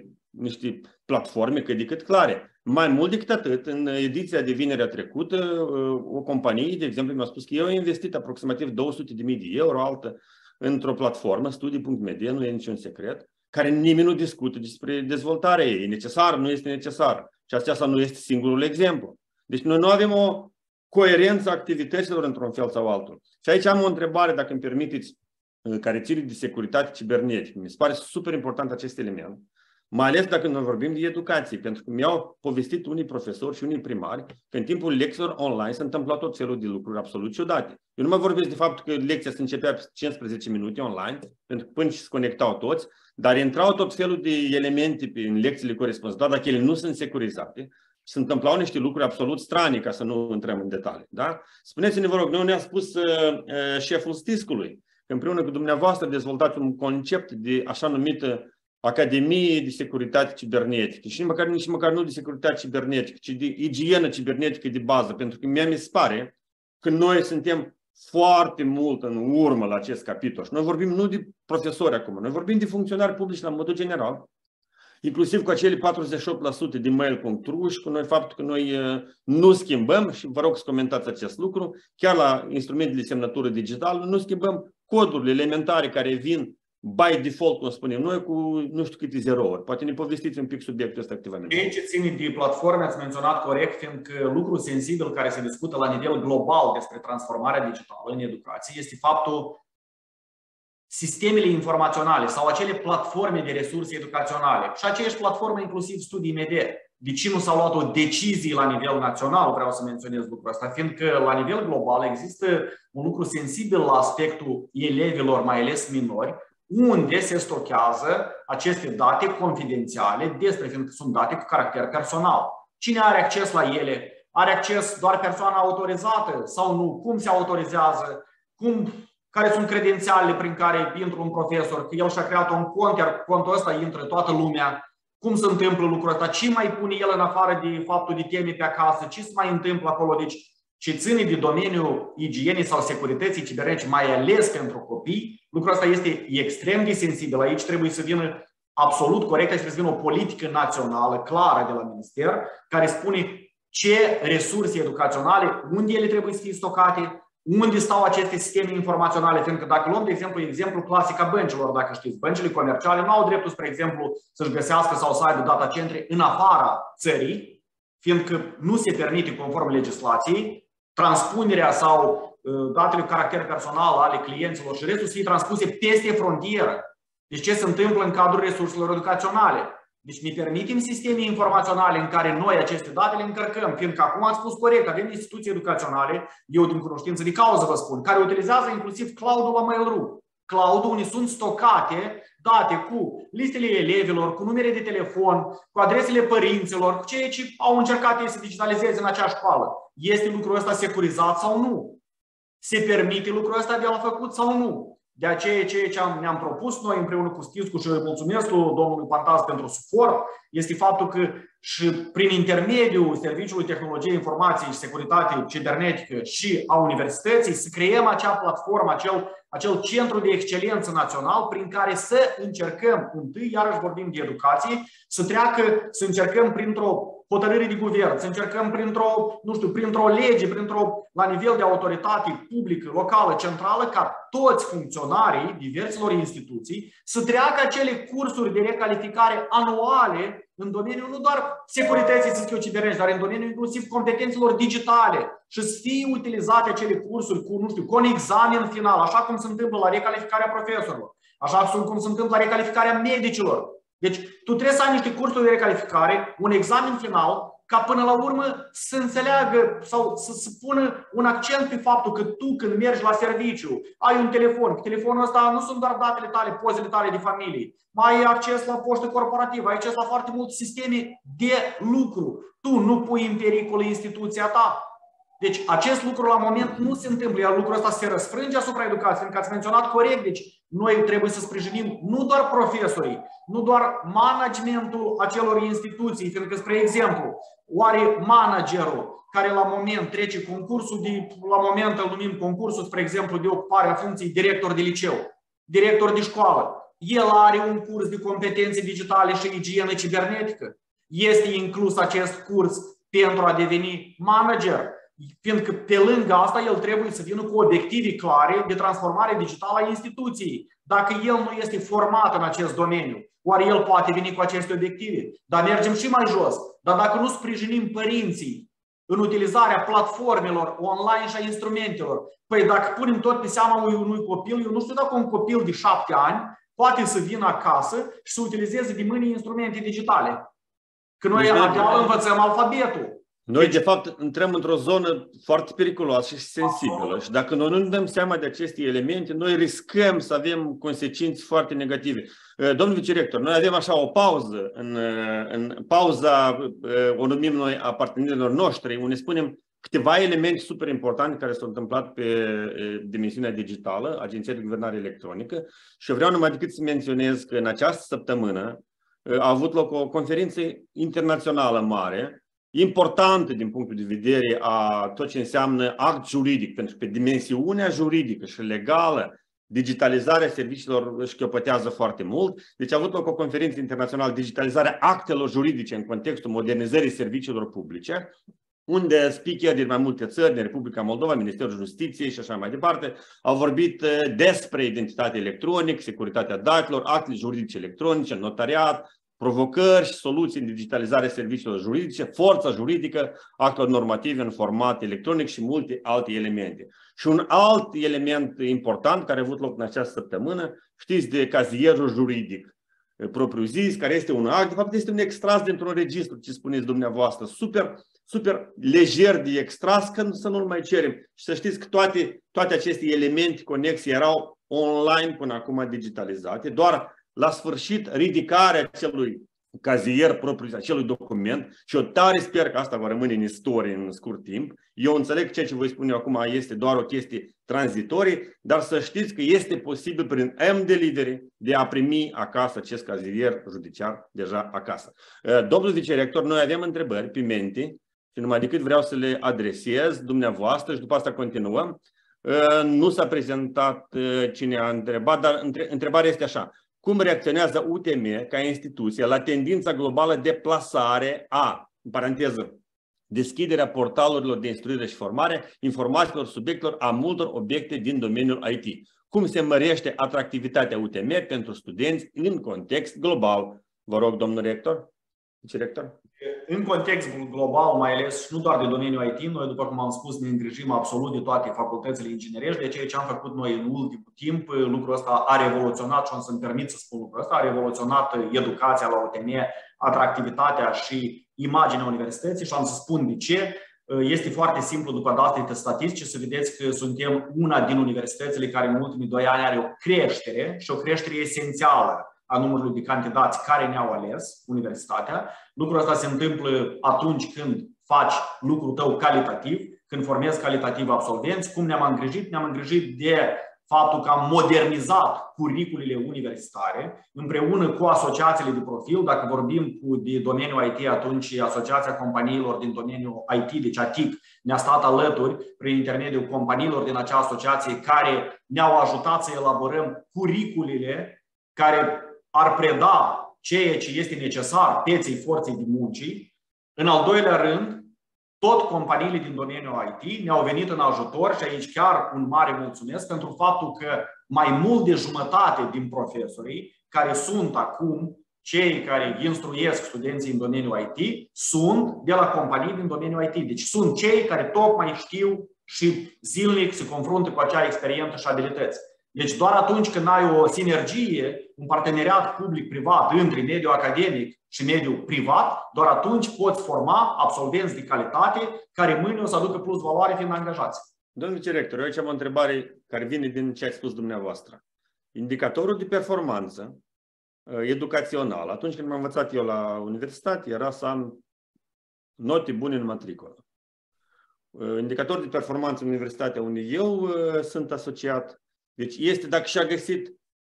niște platforme cât de cât clare. Mai mult decât atât, în ediția de vinerea trecută, o companie, de exemplu, mi-a spus că eu am investit aproximativ 200.000 de euro altă într-o platformă, studii.media, nu e niciun secret, care nimeni nu discută despre dezvoltarea ei. E necesar, nu este necesar. Și asta nu este singurul exemplu. Deci noi nu avem o coerență a activităților într-un fel sau altul. Și aici am o întrebare, dacă îmi permiteți, care ține de securitate cibernetică. Mi se pare super important acest element. Mai ales dacă noi vorbim de educație, pentru că mi-au povestit unii profesori și unii primari că în timpul lecțiilor online se întâmplă tot felul de lucruri absolut ciudate. Eu nu mă vorbesc de faptul că lecția se începea pe 15 minute online, pentru că până și se conectau toți, dar intrau tot felul de elemente în lecțiile corespunzătoare, dacă ele nu sunt securizate, se întâmplau niște lucruri absolut strane, ca să nu intrăm în detalii. Da? Spuneți-ne, vă rog, noi ne-a spus șeful STISC-ului că împreună cu dumneavoastră dezvoltați un concept de așa numită Academie de Securitate Cibernetică și nici măcar nu de securitate cibernetică, ci de igienă cibernetică de bază, pentru că mi se pare că noi suntem foarte mult în urmă la acest capitol. Și noi vorbim nu de profesori acum, noi vorbim de funcționari publici la modul general, inclusiv cu acele 48% de mail.ru și cu noi faptul că noi nu schimbăm, și vă rog să comentați acest lucru, chiar la instrumentele de semnătură digitală, nu schimbăm codurile elementare care vin by default, cum spunem noi, cu nu știu câte zerouri. Poate ne povestiți un pic subiectul ăsta activamente. Ceea ce ține de platforme, ați menționat corect, fiindcă lucrul sensibil care se discută la nivel global despre transformarea digitală în educație este faptul sistemele informaționale sau acele platforme de resurse educaționale și aceeași platformă inclusiv studii MD. De ce nu s-a luat o decizie la nivel național, vreau să menționez lucrul ăsta, fiindcă la nivel global există un lucru sensibil la aspectul elevilor, mai ales minori, unde se stochează aceste date confidențiale, fiindcă sunt date cu caracter personal. Cine are acces la ele? Are acces doar persoana autorizată sau nu? Cum se autorizează? Care sunt credențialele prin care intră un profesor? Că el și-a creat un cont, iar contul ăsta intră toată lumea. Cum se întâmplă lucrul ăsta? Ce mai pune el în afară de faptul de teme pe acasă? Ce se mai întâmplă acolo? Deci, ce ține de domeniul igienei sau securității cibernetice, mai ales pentru copii, lucrul ăsta este extrem de sensibil. Aici trebuie să vină absolut corect, trebuie să vină o politică națională clară de la minister, care spune ce resurse educaționale, unde ele trebuie să fie stocate, unde stau aceste sisteme informaționale. Fiindcă dacă luăm, de exemplu clasic a băncilor, dacă știți, băncile comerciale nu au dreptul, spre exemplu, să-și găsească sau să aibă data centre în afara țării, fiindcă nu se permite, conform legislației, transpunerea sau datele cu caracter personal ale clienților și restul să fie transpuse peste frontieră. Deci ce se întâmplă în cadrul resurselor educaționale? Deci ne permitem sisteme informaționale în care noi aceste date le încărcăm, fiindcă acum ați spus corect, avem instituții educaționale, eu din cunoștință de cauză vă spun, care utilizează inclusiv cloud-ul la Mail.ru. Cloud-ul unde sunt stocate date cu listele elevilor, cu numere de telefon, cu adresele părinților, cu ceea ce au încercat ei să digitalizeze în acea școală. Este lucrul ăsta securizat sau nu? Se permite lucrul ăsta de a făcut sau nu? De aceea, ceea ce ne-am propus noi împreună cu Stiscu și mulțumesc domnului Pantas pentru suport, este faptul că și prin intermediul Serviciului Tehnologie, Informației și Securitate Cibernetică și a Universității să creăm acea platformă, acel centru de excelență național prin care să încercăm, întâi, iarăși vorbim de educație, să încercăm printr-o hotărâre de guvern, să încercăm printr-o lege, la nivel de autoritate publică, locală, centrală, ca toți funcționarii diverselor instituții să treacă acele cursuri de recalificare anuale în domeniul nu doar securității cibernetice, dar în domeniul inclusiv competențelor digitale și să fie utilizate acele cursuri cu un examen final, așa cum se întâmplă la recalificarea profesorilor, așa cum se întâmplă la recalificarea medicilor. Deci tu trebuie să ai niște cursuri de recalificare, un examen final, ca până la urmă să înțeleagă sau să pună un accent pe faptul că tu când mergi la serviciu ai un telefon. Pe telefonul ăsta nu sunt doar datele tale, pozele tale de familie. Mai ai acces la poștă corporativă, ai acces la foarte multe sisteme de lucru. Tu nu pui în pericol instituția ta. Deci acest lucru la moment nu se întâmplă, iar lucrul ăsta se răsfrânge asupra educației, fiindcă ați menționat corect. Deci noi trebuie să sprijinim nu doar profesorii, nu doar managementul acelor instituții, fiindcă, spre exemplu, oare managerul care la moment trece concursul, la moment îl numim concursul, spre exemplu, de ocupare a funcției director de liceu, director de școală, el are un curs de competențe digitale și igienă cibernetică? Este inclus acest curs pentru a deveni manager? Fiindcă pe lângă asta el trebuie să vină cu obiective clare de transformare digitală a instituției. Dacă el nu este format în acest domeniu, oare el poate veni cu aceste obiective? Dar mergem și mai jos. Dar dacă nu sprijinim părinții în utilizarea platformelor online și a instrumentelor, păi dacă punem tot pe seama unui copil, eu nu știu dacă un copil de 7 ani poate să vină acasă și să utilizeze de mâini instrumente digitale. Că noi abia învățăm alfabetul. Noi, de fapt, intrăm într-o zonă foarte periculoasă și sensibilă. Și dacă noi nu ne dăm seama de aceste elemente, noi riscăm să avem consecințe foarte negative. Domnul vicerector, noi avem așa o pauză. În pauza, o numim noi, a partenerilor noștri, unde spunem câteva elemente super importante care s-au întâmplat pe dimensiunea digitală, Agenția de Guvernare Electronică. Și eu vreau numai decât să menționez că în această săptămână a avut loc o conferință internațională mare, importantă din punctul de vedere a tot ce înseamnă act juridic, pentru că pe dimensiunea juridică și legală, digitalizarea serviciilor își căpătează foarte mult. Deci a avut loc o conferință internațională, digitalizarea actelor juridice în contextul modernizării serviciilor publice, unde speaker din mai multe țări, din Republica Moldova, Ministerul Justiției și așa mai departe, au vorbit despre identitate electronică, securitatea datelor, actele juridice electronice, notariat, provocări și soluții în digitalizarea serviciilor juridice, forța juridică, actelor normative în format electronic și multe alte elemente. Și un alt element important care a avut loc în această săptămână, știți de cazierul juridic propriu-zis, care este un act, de fapt este un extras dintr-un registru, ce spuneți dumneavoastră, super lejer de extras, că să nu-l mai cerem. Și să știți că toate aceste elemente conexe erau online până acum digitalizate, doar la sfârșit ridicarea acelui cazier propriu, acelui document, și eu tare sper că asta va rămâne în istorie în scurt timp. Eu înțeleg că ceea ce voi spune eu acum este doar o chestie tranzitorie, dar să știți că este posibil prin M-Delivery de a primi acasă acest cazier judiciar deja acasă. Domnul vicerector, noi avem întrebări pe mente și numai decât vreau să le adresez dumneavoastră și după asta continuăm. Nu s-a prezentat cine a întrebat, dar întrebarea este așa. Cum reacționează UTM ca instituție la tendința globală de plasare a, în paranteză, deschiderea portalurilor de instruire și formare, informațiilor, subiectelor a multor obiecte din domeniul IT? Cum se mărește atractivitatea UTM pentru studenți în context global? Vă rog, domnul rector, vicerector. În context global, mai ales nu doar de domeniul IT, noi, după cum am spus, ne îngrijim absolut de toate facultățile inginerești. De ceea ce am făcut noi în ultimul timp, lucrul ăsta a revoluționat, și o să-mi permit să spun lucrul ăsta, a revoluționat educația la UTM, atractivitatea și imaginea universității, și am să spun de ce. Este foarte simplu după datele statistice să vedeți că suntem una din universitățile care în ultimii 2 ani are o creștere, și o creștere esențială a numărului de candidați care ne-au ales universitatea. Lucrul ăsta se întâmplă atunci când faci lucrul tău calitativ, când formezi calitativ absolvenți. Cum ne-am îngrijit? Ne-am îngrijit de faptul că am modernizat curiculele universitare împreună cu asociațiile de profil. Dacă vorbim de domeniul IT, atunci Asociația Companiilor din domeniul IT, deci ATIC, ne-a stat alături prin intermediul companiilor din acea asociație care ne-au ajutat să elaborăm curiculele care ar preda ceea ce este necesar pieței forței de muncii. În al doilea rând, tot companiile din domeniul IT ne-au venit în ajutor, și aici chiar un mare mulțumesc pentru faptul că mai mult de jumătate din profesorii care sunt acum cei care instruiesc studenții în domeniul IT sunt de la companii din domeniul IT. Deci sunt cei care tocmai știu și zilnic se confruntă cu acea experiență și abilități. Deci doar atunci când ai o sinergie, un parteneriat public-privat între mediul academic și mediul privat, doar atunci poți forma absolvenți de calitate care mâine o să aducă plus valoare fiind angajați. Domnul vicerector, eu aici am o întrebare care vine din ce ați spus dumneavoastră. Indicatorul de performanță educațional, atunci când m-am învățat eu la universitate, era să am note bune în matricolă. Indicatorul de performanță în universitatea unde eu sunt asociat, deci este dacă și-a găsit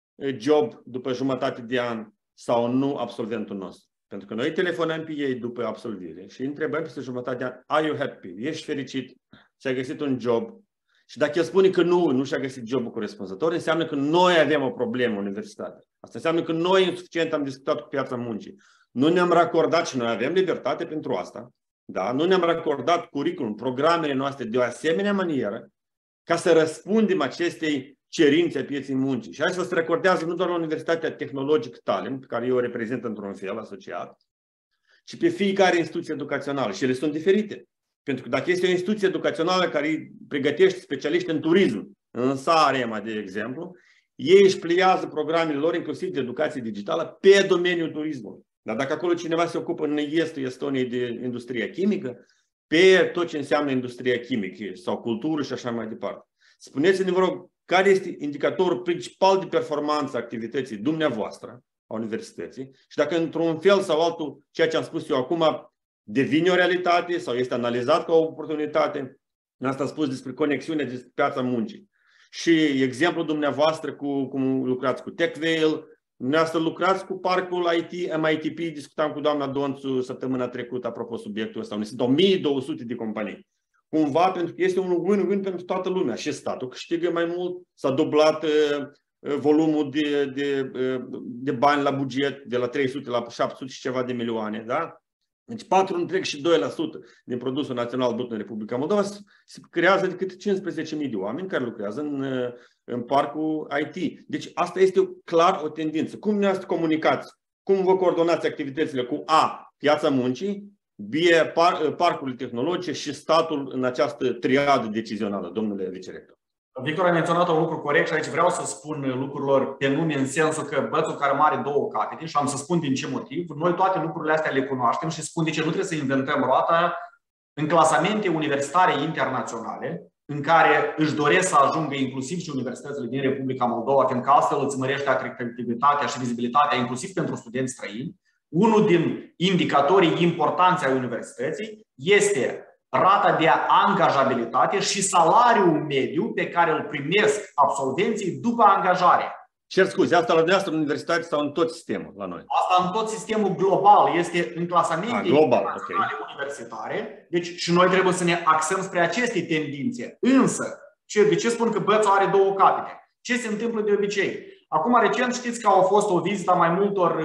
job după jumătate de an sau nu absolventul nostru. Pentru că noi telefonăm pe ei după absolvire și întrebăm peste jumătate de an, are you happy? Ești fericit? Ți-ai găsit un job? Și dacă el spune că nu și-a găsit jobul corespunzător, înseamnă că noi avem o problemă în universitate. Asta înseamnă că noi insuficient am discutat cu piața muncii. Nu ne-am racordat, și noi avem libertate pentru asta, da? Nu ne-am racordat curriculum, programele noastre de o asemenea manieră ca să răspundem acestei cerințe a pieței muncii. Și asta se recordează nu doar la Universitatea Tehnologică Tallinn, pe care eu o reprezint într-un fel asociat, ci pe fiecare instituție educațională. Și ele sunt diferite. Pentru că dacă este o instituție educațională care pregătește specialiști în turism, în Saaremaa, de exemplu, ei își pliază programele lor, inclusiv de educație digitală, pe domeniul turismului. Dar dacă acolo cineva se ocupă în estul Estoniei de industria chimică, pe tot ce înseamnă industria chimică sau cultură și așa mai departe. Spuneți-ne, vă rog, care este indicatorul principal de performanță a activității dumneavoastră, a universității, și dacă într-un fel sau altul, ceea ce am spus eu acum, devine o realitate sau este analizat ca o oportunitate. Asta am spus despre conexiunea despre piața muncii. Și exemplul dumneavoastră cu cum lucrați cu TechVale, dumneavoastră lucrați cu parcul IT, MITP, discutam cu doamna Donțu săptămâna trecută apropo subiectul ăsta, unde sunt 1200 de companii. Cumva, pentru că este un win-win pentru toată lumea. Și statul câștigă mai mult, s-a dublat volumul de bani la buget de la 300 la 700 și ceva de milioane, da? Deci 4,2% din produsul național brut în Republica Moldova se creează decât 15.000 de oameni care lucrează în parcul IT. Deci asta este clar o tendință. Cum ne-ați comunicați cum vă coordonați activitățile cu A, piața muncii, B, parcurile tehnologice și statul în această triadă decizională, domnule vicerector? Victor a menționat un lucru corect și aici vreau să spun lucrurilor pe nume, în sensul că Bățul care are două capete, și am să spun din ce motiv. Noi toate lucrurile astea le cunoaștem și spun de ce nu trebuie să inventăm roata în clasamente universitare internaționale, în care își doresc să ajungă inclusiv și universitățile din Republica Moldova, fiindcă astfel îți mărește atractivitatea și vizibilitatea inclusiv pentru studenți străini. Unul din indicatorii importanți ai universității este rata de angajabilitate și salariul mediu pe care îl primesc absolvenții după angajare. Cer scuze, asta la dumneavoastră în universitate sau în tot sistemul la noi? Asta în tot sistemul global, este în clasamente internaționale universitare. Deci și noi trebuie să ne axăm spre aceste tendințe. Însă, de ce spun că Bățul are două capete? Ce se întâmplă de obicei? Acum, recent, știți că au fost o vizită a mai multor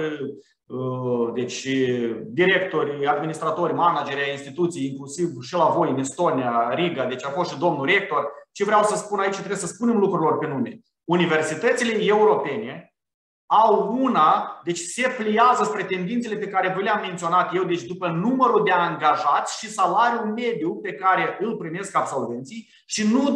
directori, administratori, manageri ai instituției, inclusiv și la voi în Estonia, Riga, deci a fost și domnul rector. Ce vreau să spun aici, trebuie să spunem lucrurilor pe nume. Universitățile europene au deci se pliază spre tendințele pe care vă le-am menționat eu, deci după numărul de angajați și salariul mediu pe care îl primesc absolvenții și nu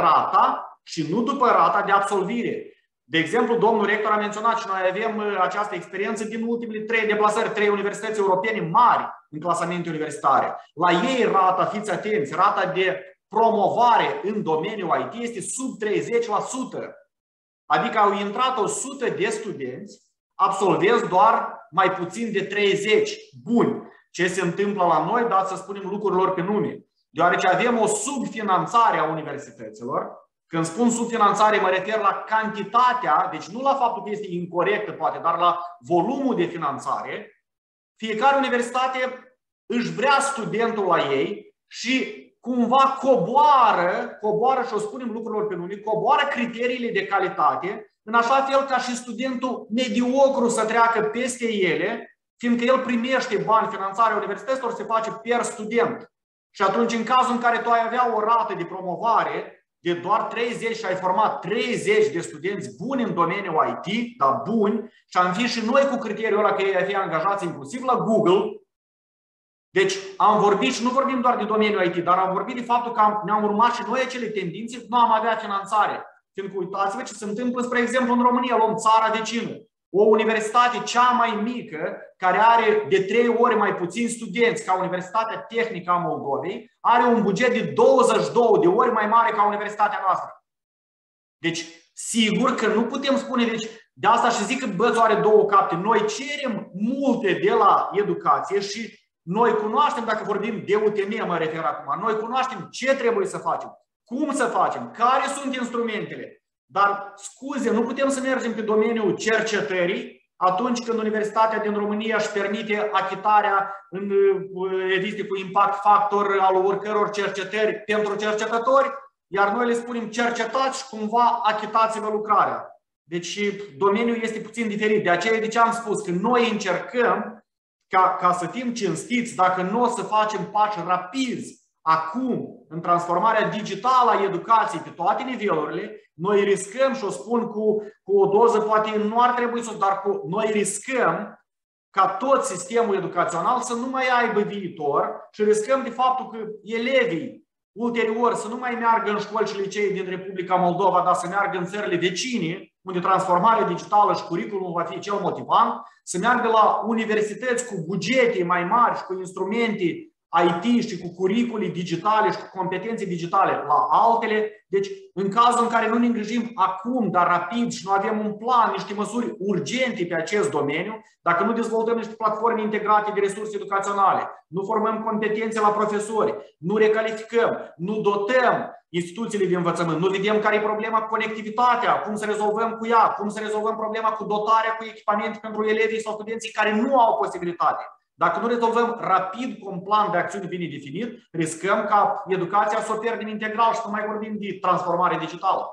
după rata de absolvire. De exemplu, domnul rector a menționat și noi avem această experiență din ultimele 3 deplasări, 3 universități europene mari în clasamente universitare. La ei rata, fiți atenți, rata de promovare în domeniul IT este sub 30%. Adică au intrat 100 de studenți, absolvenți doar mai puțin de 30. Bun. Ce se întâmplă la noi? Dați să spunem lucrurilor pe nume. Deoarece avem o subfinanțare a universităților. Când spun subfinanțare, mă refer la cantitatea, deci nu la faptul că este incorectă, poate, dar la volumul de finanțare. Fiecare universitate își vrea studentul la ei și cumva coboară și o spunem lucrurilor pe nume, coboară criteriile de calitate, în așa fel ca și studentul mediocru să treacă peste ele, fiindcă el primește bani, finanțarea universităților se face per student. Și atunci, în cazul în care tu ai avea o rată de promovare de doar 30 și ai format 30 de studenți buni în domeniul IT, dar buni, și am fi și noi cu criteriul ăla că ei ai fi angajați inclusiv la Google. Deci am vorbit și nu vorbim doar de domeniul IT, dar am vorbit de faptul că ne-am urmat și noi acele tendințe, nu am avea finanțare. Fiindcă uitați-vă ce se întâmplă, spre exemplu, în România, luăm țara vecină. O universitate cea mai mică, care are de 3 ori mai puțini studenți ca Universitatea Tehnică a Moldovei, are un buget de 22 de ori mai mare ca universitatea noastră. Deci, sigur că nu putem spune, deci, de asta și zic că Bățul are două capete. Noi cerem multe de la educație și noi cunoaștem, dacă vorbim de UTM, mă refer acum, noi cunoaștem ce trebuie să facem, cum să facem, care sunt instrumentele. Dar, scuze, nu putem să mergem pe domeniul cercetării atunci când Universitatea din România își permite achitarea în reviste cu impact factor al oricăror cercetări pentru cercetători, iar noi le spunem cercetați și cumva achitați-vă lucrarea. Deci domeniul este puțin diferit. De aceea de ce am spus că noi încercăm ca să fim cinstiți, dacă nu o să facem pași rapizi acum în transformarea digitală a educației pe toate nivelurile, noi riscăm, și o spun cu o doză, poate nu ar trebui să, dar noi riscăm ca tot sistemul educațional să nu mai aibă viitor și riscăm de faptul că elevii ulterior să nu mai meargă în școli și licee din Republica Moldova, dar să meargă în țările vecine, unde transformarea digitală și curriculumul va fi cel motivant, să meargă la universități cu bugete mai mari și cu instrumente IT și cu curriculii digitale și cu competențe digitale la altele. Deci, în cazul în care nu ne îngrijim acum, dar rapid, și nu avem un plan, niște măsuri urgente pe acest domeniu, dacă nu dezvoltăm niște platforme integrate de resurse educaționale, nu formăm competențe la profesori, nu recalificăm, nu dotăm instituțiile de învățământ, nu vedem care e problema cu conectivitatea, cum să rezolvăm cu ea, cum să rezolvăm problema cu dotarea cu echipamente pentru elevii sau studenții care nu au posibilitate. Dacă nu rezolvăm rapid cu un plan de acțiune bine definit, riscăm ca educația să o pierdem integral și să nu mai vorbim de transformare digitală.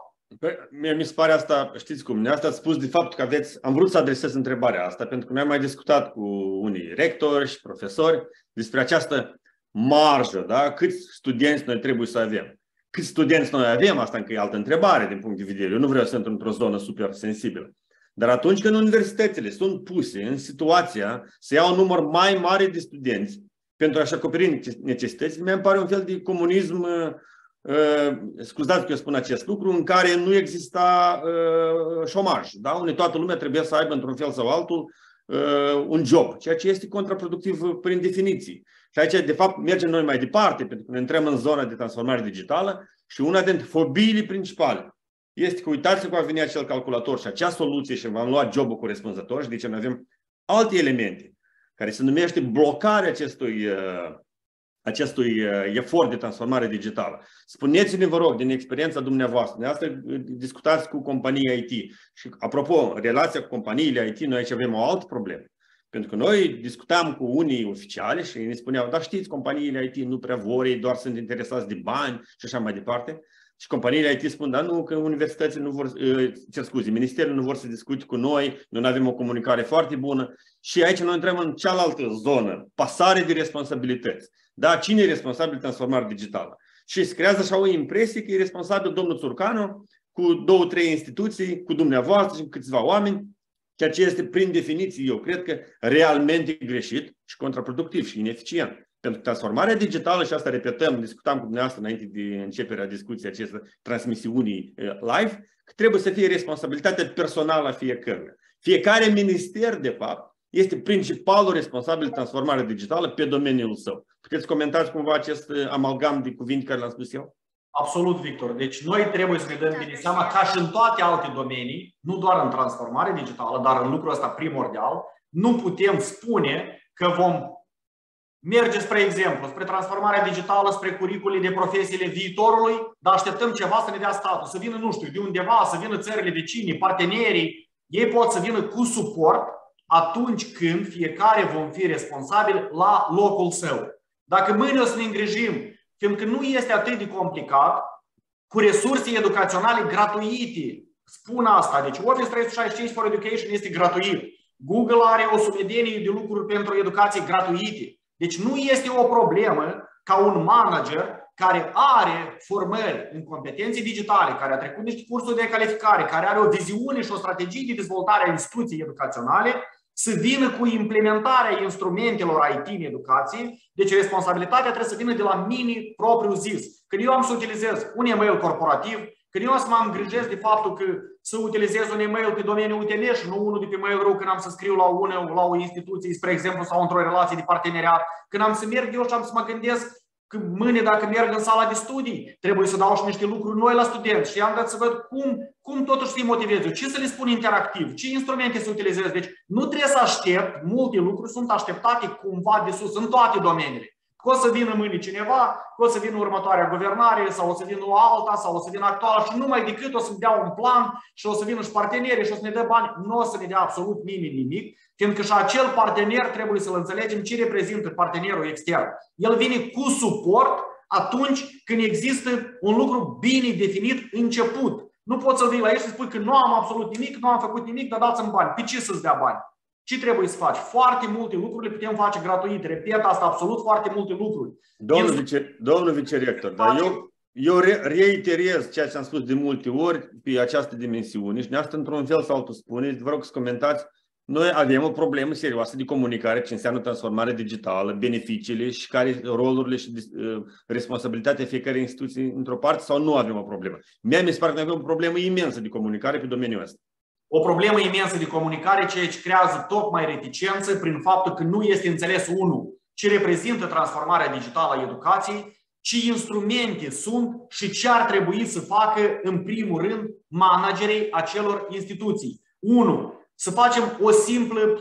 Mi se pare asta, știți cum, asta ați spus de fapt că am vrut să adresez întrebarea asta, pentru că mi-am mai discutat cu unii rectori și profesori despre această marjă, da? Câți studenți noi trebuie să avem. Câți studenți noi avem, asta încă e altă întrebare din punct de vedere. Eu nu vreau să intru într-o zonă super sensibilă. Dar atunci când universitățile sunt puse în situația să iau un număr mai mare de studenți pentru a-și acoperi necesitățile, mi-mi pare un fel de comunism, scuzați că eu spun acest lucru, în care nu exista șomaj, da? Unde toată lumea trebuie să aibă într-un fel sau altul un job, ceea ce este contraproductiv prin definiții. Și aici, de fapt, mergem noi mai departe, pentru că ne intrăm în zona de transformare digitală și una dintre fobiile principale este că uitați că va veni acel calculator și acea soluție și v-am luat jobul corespunzător și de ce noi avem alte elemente care se numește blocarea acestui efort de transformare digitală. Spuneți-ne, vă rog, din experiența dumneavoastră, discutați cu companii IT și, apropo, relația cu companiile IT, noi aici avem o altă problemă. Pentru că noi discutam cu unii oficiali și ne spuneau, da, știți, companiile IT nu prea vor, ei doar sunt interesați de bani și așa mai departe. Și companiile IT spun, da, nu, că universitățile nu vor, ministerul nu vor să discute cu noi nu avem o comunicare foarte bună. Și aici noi intrăm în cealaltă zonă, pasare de responsabilități. Da, cine e responsabil de transformare digitală? Și se creează așa o impresie că e responsabil domnul Țurcanu cu 2-3 instituții, cu dumneavoastră și cu câțiva oameni, ceea ce este, prin definiție, eu cred că realmente greșit și contraproductiv și ineficient. Pentru că transformarea digitală, și asta repetăm, discutam cu dumneavoastră înainte de începerea discuției acestei transmisiunii live, că trebuie să fie responsabilitatea personală a fiecăruia. Fiecare minister, de fapt, este principalul responsabil de transformarea digitală pe domeniul său. Puteți comentați cumva acest amalgam de cuvinte care l-am spus eu? Absolut, Victor. Deci noi trebuie să ne dăm bine seama, ca și în toate alte domenii, nu doar în transformare digitală, dar în lucrul ăsta primordial, nu putem spune că vom merge, spre exemplu, spre transformarea digitală, spre curicule de profesiile viitorului, dar așteptăm ceva să ne dea statul, să vină, nu știu, de undeva, să vină țările vecini, partenerii, ei pot să vină cu suport atunci când fiecare vom fi responsabil la locul său. Dacă mâine o să ne îngrijim, fiindcă nu este atât de complicat, cu resurse educaționale gratuite, spun asta, deci Office 365 for Education este gratuit, Google are o sumedenie de lucruri pentru educație gratuite. Deci nu este o problemă ca un manager care are formări în competențe digitale, care a trecut niște cursuri de calificare, care are o viziune și o strategie de dezvoltare a instituției educaționale, să vină cu implementarea instrumentelor IT în educație. Deci responsabilitatea trebuie să vină de la mine propriu zis. Când eu am să utilizez un e-mail corporativ, când eu am să mă îngrijesc de faptul că să utilizez un e-mail pe domeniul UTM și nu unul de pe Mail.ru când am să scriu la o instituție, spre exemplu, sau într-o relație de parteneriat, când am să merg eu și am să mă gândesc că mâine, dacă merg în sala de studii, trebuie să dau și niște lucruri noi la studenți și am dat să văd cum totuși să-i motivez eu, ce să le spun interactiv, ce instrumente să utilizez. Deci nu trebuie să aștept, multe lucruri sunt așteptate cumva de sus, în toate domeniile. Că o să vină mâine cineva, că o să vină următoarea guvernare, sau o să vină alta, sau o să vină actuala și numai decât o să-mi dea un plan și o să vină și partenerii și o să ne dea bani, nu o să ne dea absolut nimic, fiindcă și acel partener trebuie să-l înțelegem ce reprezintă partenerul extern. El vine cu suport atunci când există un lucru bine definit început. Nu poți să vii la el și să spui că nu am absolut nimic, nu am făcut nimic, dar dați-mi bani. Pe ce să-ți dea bani? Ce trebuie să faci? Foarte multe lucruri le putem face gratuit. Repet asta, absolut foarte multe lucruri. Domnul vicerector, dar eu reiterez ceea ce am spus de multe ori pe această dimensiune și ne-asta într-un fel sau altul spuneți, vă rog să comentați, noi avem o problemă serioasă de comunicare ce înseamnă transformare digitală, beneficiile și care rolurile și responsabilitatea fiecare instituție într-o parte sau nu avem o problemă. Mie mi se pare că noi avem o problemă imensă de comunicare pe domeniul ăsta. O problemă imensă de comunicare, ceea ce creează tocmai reticență prin faptul că nu este înțeles, unul, ce reprezintă transformarea digitală a educației, ce instrumente sunt și ce ar trebui să facă, în primul rând, managerii acelor instituții. 1. Să facem o simplă,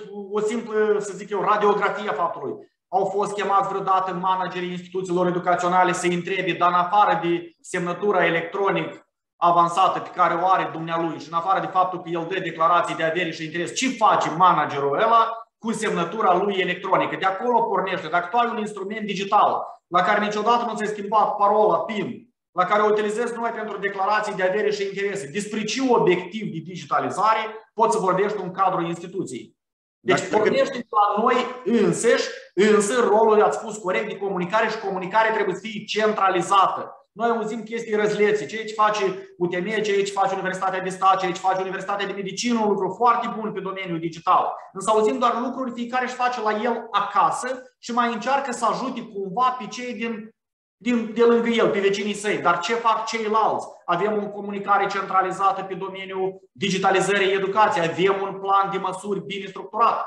să zic eu, radiografie a faptului. Au fost chemați vreodată managerii instituțiilor educaționale să-i întrebe, dar în afară de semnătura electronică avansată pe care o are dumnealui și în afară de faptul că el dă declarații de avere și interes, ce face managerul ăla cu semnătura lui electronică? De acolo pornește. Dacă tu ai un instrument digital la care niciodată nu ți-ai schimbat parola PIN, la care o utilizezi numai pentru declarații de avere și interese, despre ce obiectiv de digitalizare poți să vorbești în cadrul instituției? Deci pornește de la noi însă rolul, ați spus corect, de comunicare și comunicare trebuie să fie centralizată. noi auzim chestii răzlețe. Ce aici face UTM, ce aici face Universitatea de Stat, ce aici face Universitatea de Medicină, un lucru foarte bun pe domeniul digital. Însă auzim doar lucruri, fiecare își face la el acasă și mai încearcă să ajute cumva pe cei de lângă el, pe vecinii săi. Dar ce fac ceilalți? Avem o comunicare centralizată pe domeniul digitalizării educației, avem un plan de măsuri bine structurat.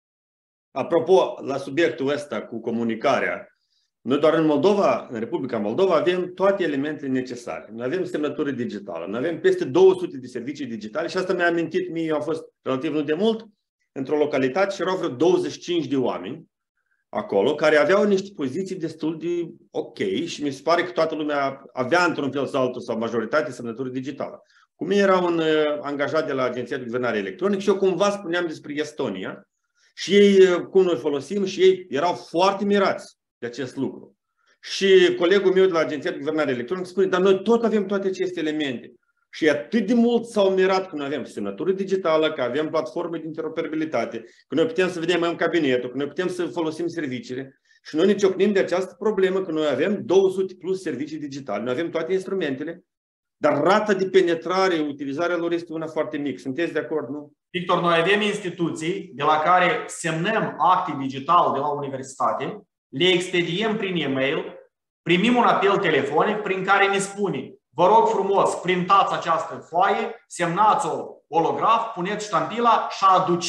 Apropo, la subiectul ăsta cu comunicarea, noi doar în Moldova, în Republica Moldova, avem toate elementele necesare. Noi avem semnătură digitală, noi avem peste 200 de servicii digitale și asta mi-a amintit mie, eu am fost relativ nu de mult într-o localitate și erau vreo 25 de oameni acolo care aveau niște poziții destul de ok și mi se pare că toată lumea avea într-un fel sau altul sau majoritate semnătură digitală. Cu mine era un angajat de la Agenția de Guvernare Electronic și eu cumva spuneam despre Estonia și ei, cum noi folosim, și ei erau foarte mirați de acest lucru. Și colegul meu de la Agenția de Guvernare Electronic spune, dar noi tot avem toate aceste elemente. Și atât de mult s-au mirat că noi avem semnătură digitală, că avem platforme de interoperabilitate, că noi putem să vedem în cabinetul, că noi putem să folosim serviciile. Și noi ne ciocnim de această problemă că noi avem 200 plus servicii digitale, noi avem toate instrumentele, dar rata de penetrare, utilizarea lor este una foarte mică. Sunteți de acord, nu? Victor, noi avem instituții de la care semnăm acte digital de la universitate, le expediem prin e-mail, primim un apel telefonic prin care ne spune: vă rog frumos, printați această foaie, semnați-o holograf, puneți ștampila și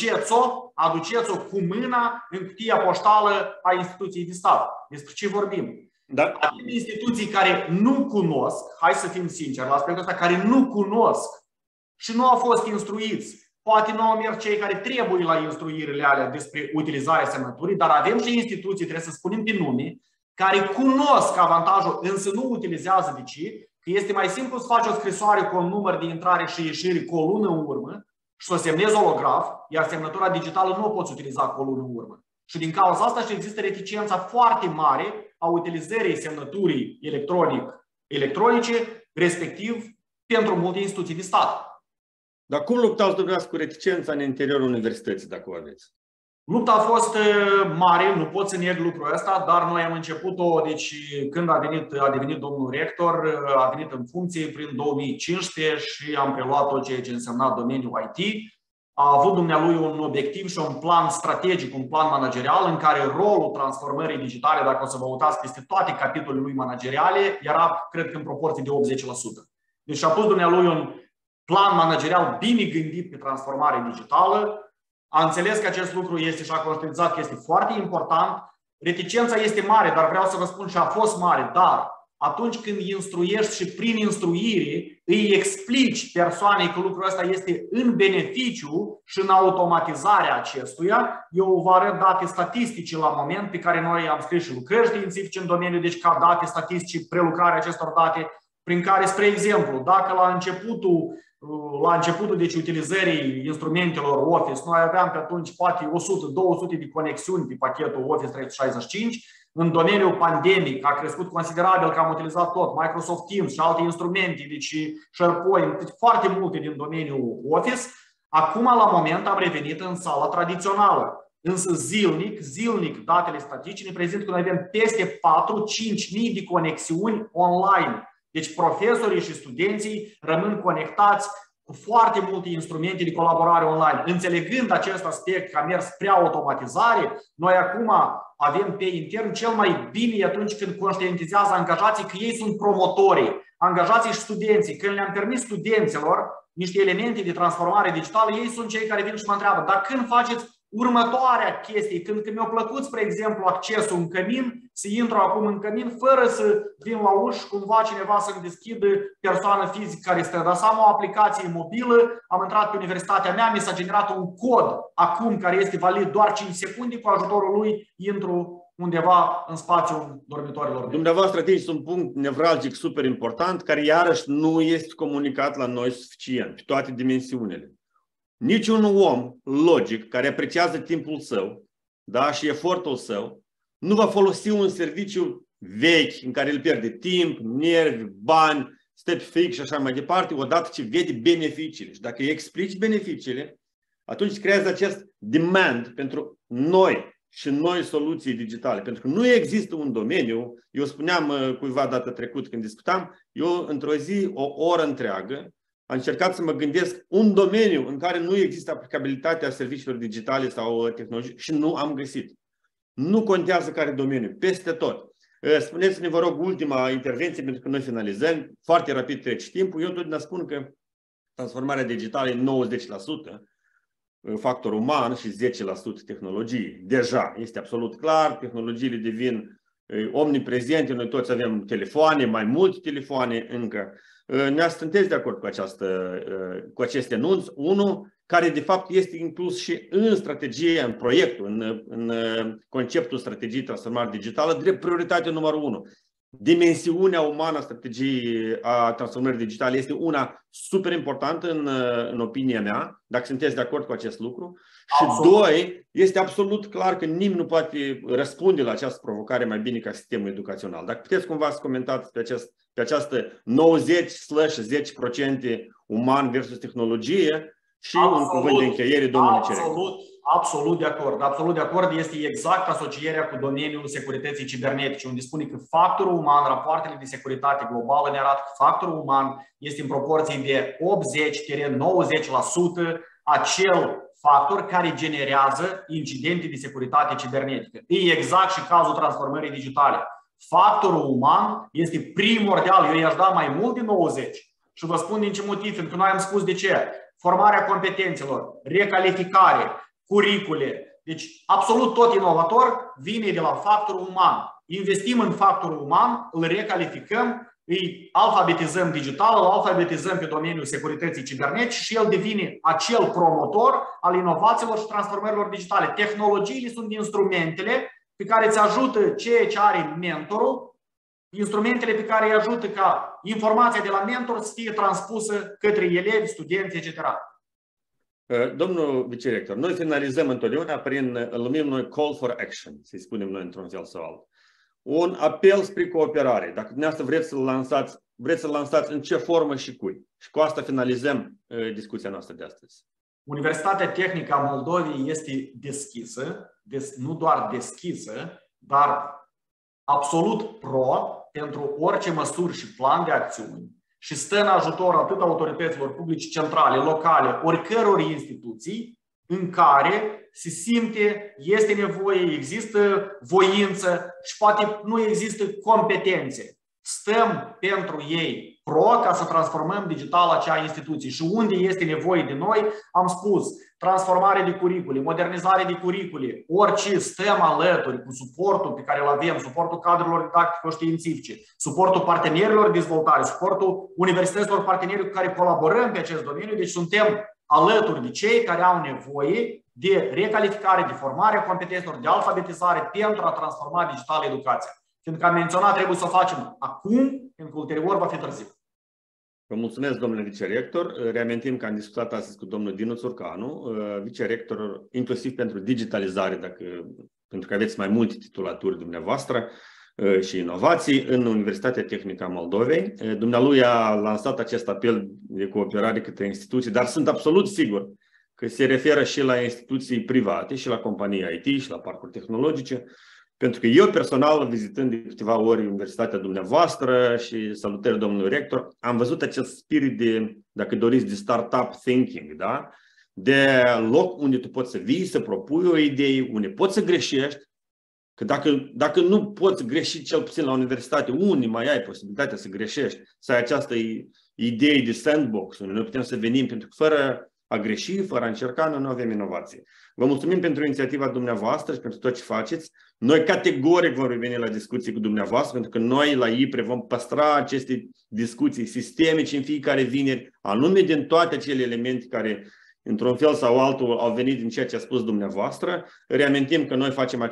aduceți-o cu mâna în cutia poștală a instituției de stat. Despre ce vorbim? Da. Avem instituții care nu cunosc, hai să fim sinceri la aspectul ăsta, care nu cunosc și nu au fost instruiți. Poate nu au mers cei care trebuie la instruirile alea despre utilizarea semnăturii, dar avem și instituții, trebuie să spunem pe nume, care cunosc avantajul, însă nu utilizează. De ce? Că este mai simplu să faci o scrisoare cu un număr de intrare și ieșire cu o lună în urmă și să o semnezi holograf, iar semnătura digitală nu o poți utiliza cu o lună în urmă. Și din cauza asta și există reticența foarte mare a utilizării semnăturii electronice, respectiv pentru multe instituții de stat. Dar cum luptați dumneavoastră cu reticența în interiorul universității, dacă o aveți? Lupta a fost mare, nu pot să neg lucrul ăsta, dar noi am început-o, deci când a devenit domnul rector, a venit în funcție prin 2015 și am preluat tot ceea ce însemna domeniul IT. A avut dumnealui un obiectiv și un plan strategic, un plan managerial în care rolul transformării digitale, dacă o să vă uitați peste toate capitolele lui manageriale, era, cred că, în proporție de 80%. Deci a pus dumnealui un plan managerial bine gândit pe transformare digitală. A înțeles că acest lucru este și a conștientizat că este foarte important. Reticența este mare, dar vreau să vă spun și a fost mare. Dar atunci când instruiești și prin instruire îi explici persoanei că lucrul ăsta este în beneficiu și în automatizarea acestuia, eu vă arăt date statistice la moment pe care noi am scris și lucrări științifice în domeniu, deci ca date statistice, prelucrarea acestor date, prin care, spre exemplu, dacă la începutul deci, utilizării instrumentelor Office, noi aveam pe atunci poate 100-200 de conexiuni pe pachetul Office 365, în domeniul pandemic a crescut considerabil că am utilizat tot Microsoft Teams și alte instrumente, deci SharePoint, foarte multe din domeniul Office. Acum, la moment, am revenit în sala tradițională. Însă zilnic, datele statistice ne prezintă că noi avem peste 4-5.000 de conexiuni online. Deci profesorii și studenții rămân conectați cu foarte multe instrumente de colaborare online. Înțelegând acest aspect că a mers spre automatizare, noi acum avem pe intern cel mai bine atunci când conștientizează angajații că ei sunt promotorii, angajații și studenții. Când le-am permis studenților niște elemente de transformare digitală, ei sunt cei care vin și mă întreabă: dar când faceți următoarea chestie, când mi-a plăcut, spre exemplu, accesul în cămin, să intru acum în cămin fără să vin la ușă, cumva cineva să-mi deschidă persoană fizică care stă. Dar să am o aplicație mobilă, am intrat pe universitatea mea, mi s-a generat un cod acum care este valid doar 5 secunde, cu ajutorul lui intru undeva în spațiul dormitorilor. Dumneavoastră atingeți un punct nevralgic super important, care iarăși nu este comunicat la noi suficient, pe toate dimensiunile. Niciun om logic care apreciază timpul său, da, și efortul său nu va folosi un serviciu vechi în care îl pierde timp, nervi, bani, stă pe fix și așa mai departe, odată ce vede beneficiile. Și dacă îi explici beneficiile, atunci creează acest demand pentru noi, și noi soluții digitale. Pentru că nu există un domeniu, eu spuneam cuiva data trecut când discutam, eu într-o zi, o oră întreagă, am încercat să mă gândesc un domeniu în care nu există aplicabilitatea serviciilor digitale sau tehnologii și nu am găsit. Nu contează care domeniu, peste tot. Spuneți-ne, vă rog, ultima intervenție, pentru că noi finalizăm. Foarte rapid trece timpul. Eu totdeauna spun că transformarea digitală e 90% factor uman și 10% tehnologie. Deja, este absolut clar, tehnologiile devin omniprezente, noi toți avem telefoane, mai multe telefoane încă. Sunteți de acord cu acest anunț? Unul, care de fapt este inclus și în strategie, în proiectul, în conceptul strategiei transformare digitală, drept prioritate numărul 1. Dimensiunea umană a strategiei a transformării digitale este una super importantă în opinia mea, dacă sunteți de acord cu acest lucru. Absolut. Și doi, este absolut clar că nimeni nu poate răspunde la această provocare mai bine ca sistemul educațional. Dacă puteți cumva să comentați pe această 90/10% uman versus tehnologie și un cuvânt de încheiere, domnul vicerector. Absolut de acord. Absolut de acord. Este exact asocierea cu domeniul securității cibernetice, unde spune că factorul uman, rapoartele de securitate globală ne arată că factorul uman este în proporție de 80-90% acel factor care generează incidente de securitate cibernetică. E exact și cazul transformării digitale. Factorul uman este primordial. Eu i-aș da mai mult de 90. Și vă spun din ce motiv, pentru că noi am spus de ce. Formarea competențelor, recalificare, curicule. Deci absolut tot inovator vine de la factorul uman. Investim în factorul uman, îl recalificăm, îi alfabetizăm digital, îl alfabetizăm pe domeniul securității cibernetice și el devine acel promotor al inovațiilor și transformărilor digitale. Tehnologiile sunt instrumentele pe care îți ajută ceea ce are mentorul, instrumentele pe care îi ajută ca informația de la mentor să fie transpusă către elevi, studenți, etc. Domnul vicerector, noi finalizăm întotdeauna prin, îl numim noi call for action, să-i spunem noi într-un fel sau altul. Un apel spre cooperare. Dacă dumneavoastră vreți să-l lansați în ce formă și cui. Și cu asta finalizăm discuția noastră de astăzi. Universitatea Tehnică a Moldovei este deschisă, nu doar deschisă, dar absolut pro pentru orice măsuri și plan de acțiuni și stă în ajutor atât autorităților publice centrale, locale, oricăror instituții în care se simte, este nevoie, există voință și poate nu există competențe. Stăm pentru ei pro ca să transformăm digital acea instituție. Și unde este nevoie de noi, am spus, transformare de curicule, modernizare de curicule, orice stăm alături cu suportul pe care îl avem, suportul cadrelor didactico-științifice, suportul partenerilor de dezvoltare, suportul universităților parteneri cu care colaborăm pe acest domeniu. Deci suntem alături de cei care au nevoie de recalificare, de formare a competențelor, de alfabetizare pentru a transforma digital educația. Fiindcă am menționat, trebuie să o facem acum, pentru că ulterior va fi târziu. Vă mulțumesc, domnule vicerector. Reamintim că am discutat astăzi cu domnul Dinu Țurcanu, vicerector inclusiv pentru digitalizare, pentru că aveți mai multe titulaturi dumneavoastră și inovații în Universitatea Tehnică a Moldovei. Dumnealui a lansat acest apel de cooperare către instituții, dar sunt absolut sigur că se referă și la instituții private, și la companii IT, și la parcuri tehnologice. Pentru că eu personal, vizitând de câteva ori Universitatea dumneavoastră și salutări domnului rector, am văzut acest spirit de, dacă doriți, de startup thinking, da? De loc unde tu poți să vii, să propui o idee, unde poți să greșești, că dacă nu poți greși cel puțin la universitate, unde mai ai posibilitatea să greșești, să ai această idee de sandbox, unde noi putem să venim, pentru că fără a greși, fără a încerca, noi nu avem inovație. Vă mulțumim pentru inițiativa dumneavoastră și pentru tot ce faceți. Noi categoric vom reveni la discuții cu dumneavoastră, pentru că noi la IPRE vom păstra aceste discuții sistemice în fiecare vineri, anume din toate acele elemente care, într-un fel sau altul, au venit din ceea ce a spus dumneavoastră. Reamintim că noi facem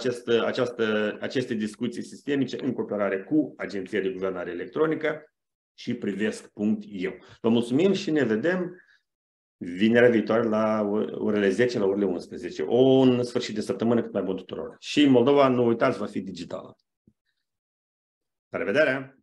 aceste discuții sistemice în cooperare cu Agenția de Guvernare Electronică și Privesc.eu. Vă mulțumim și ne vedem vinerea viitoare la orele 10 la orele 11. Un sfârșit de săptămână cât mai bun tuturor. Și Moldova, nu uitați, va fi digitală. La revedere!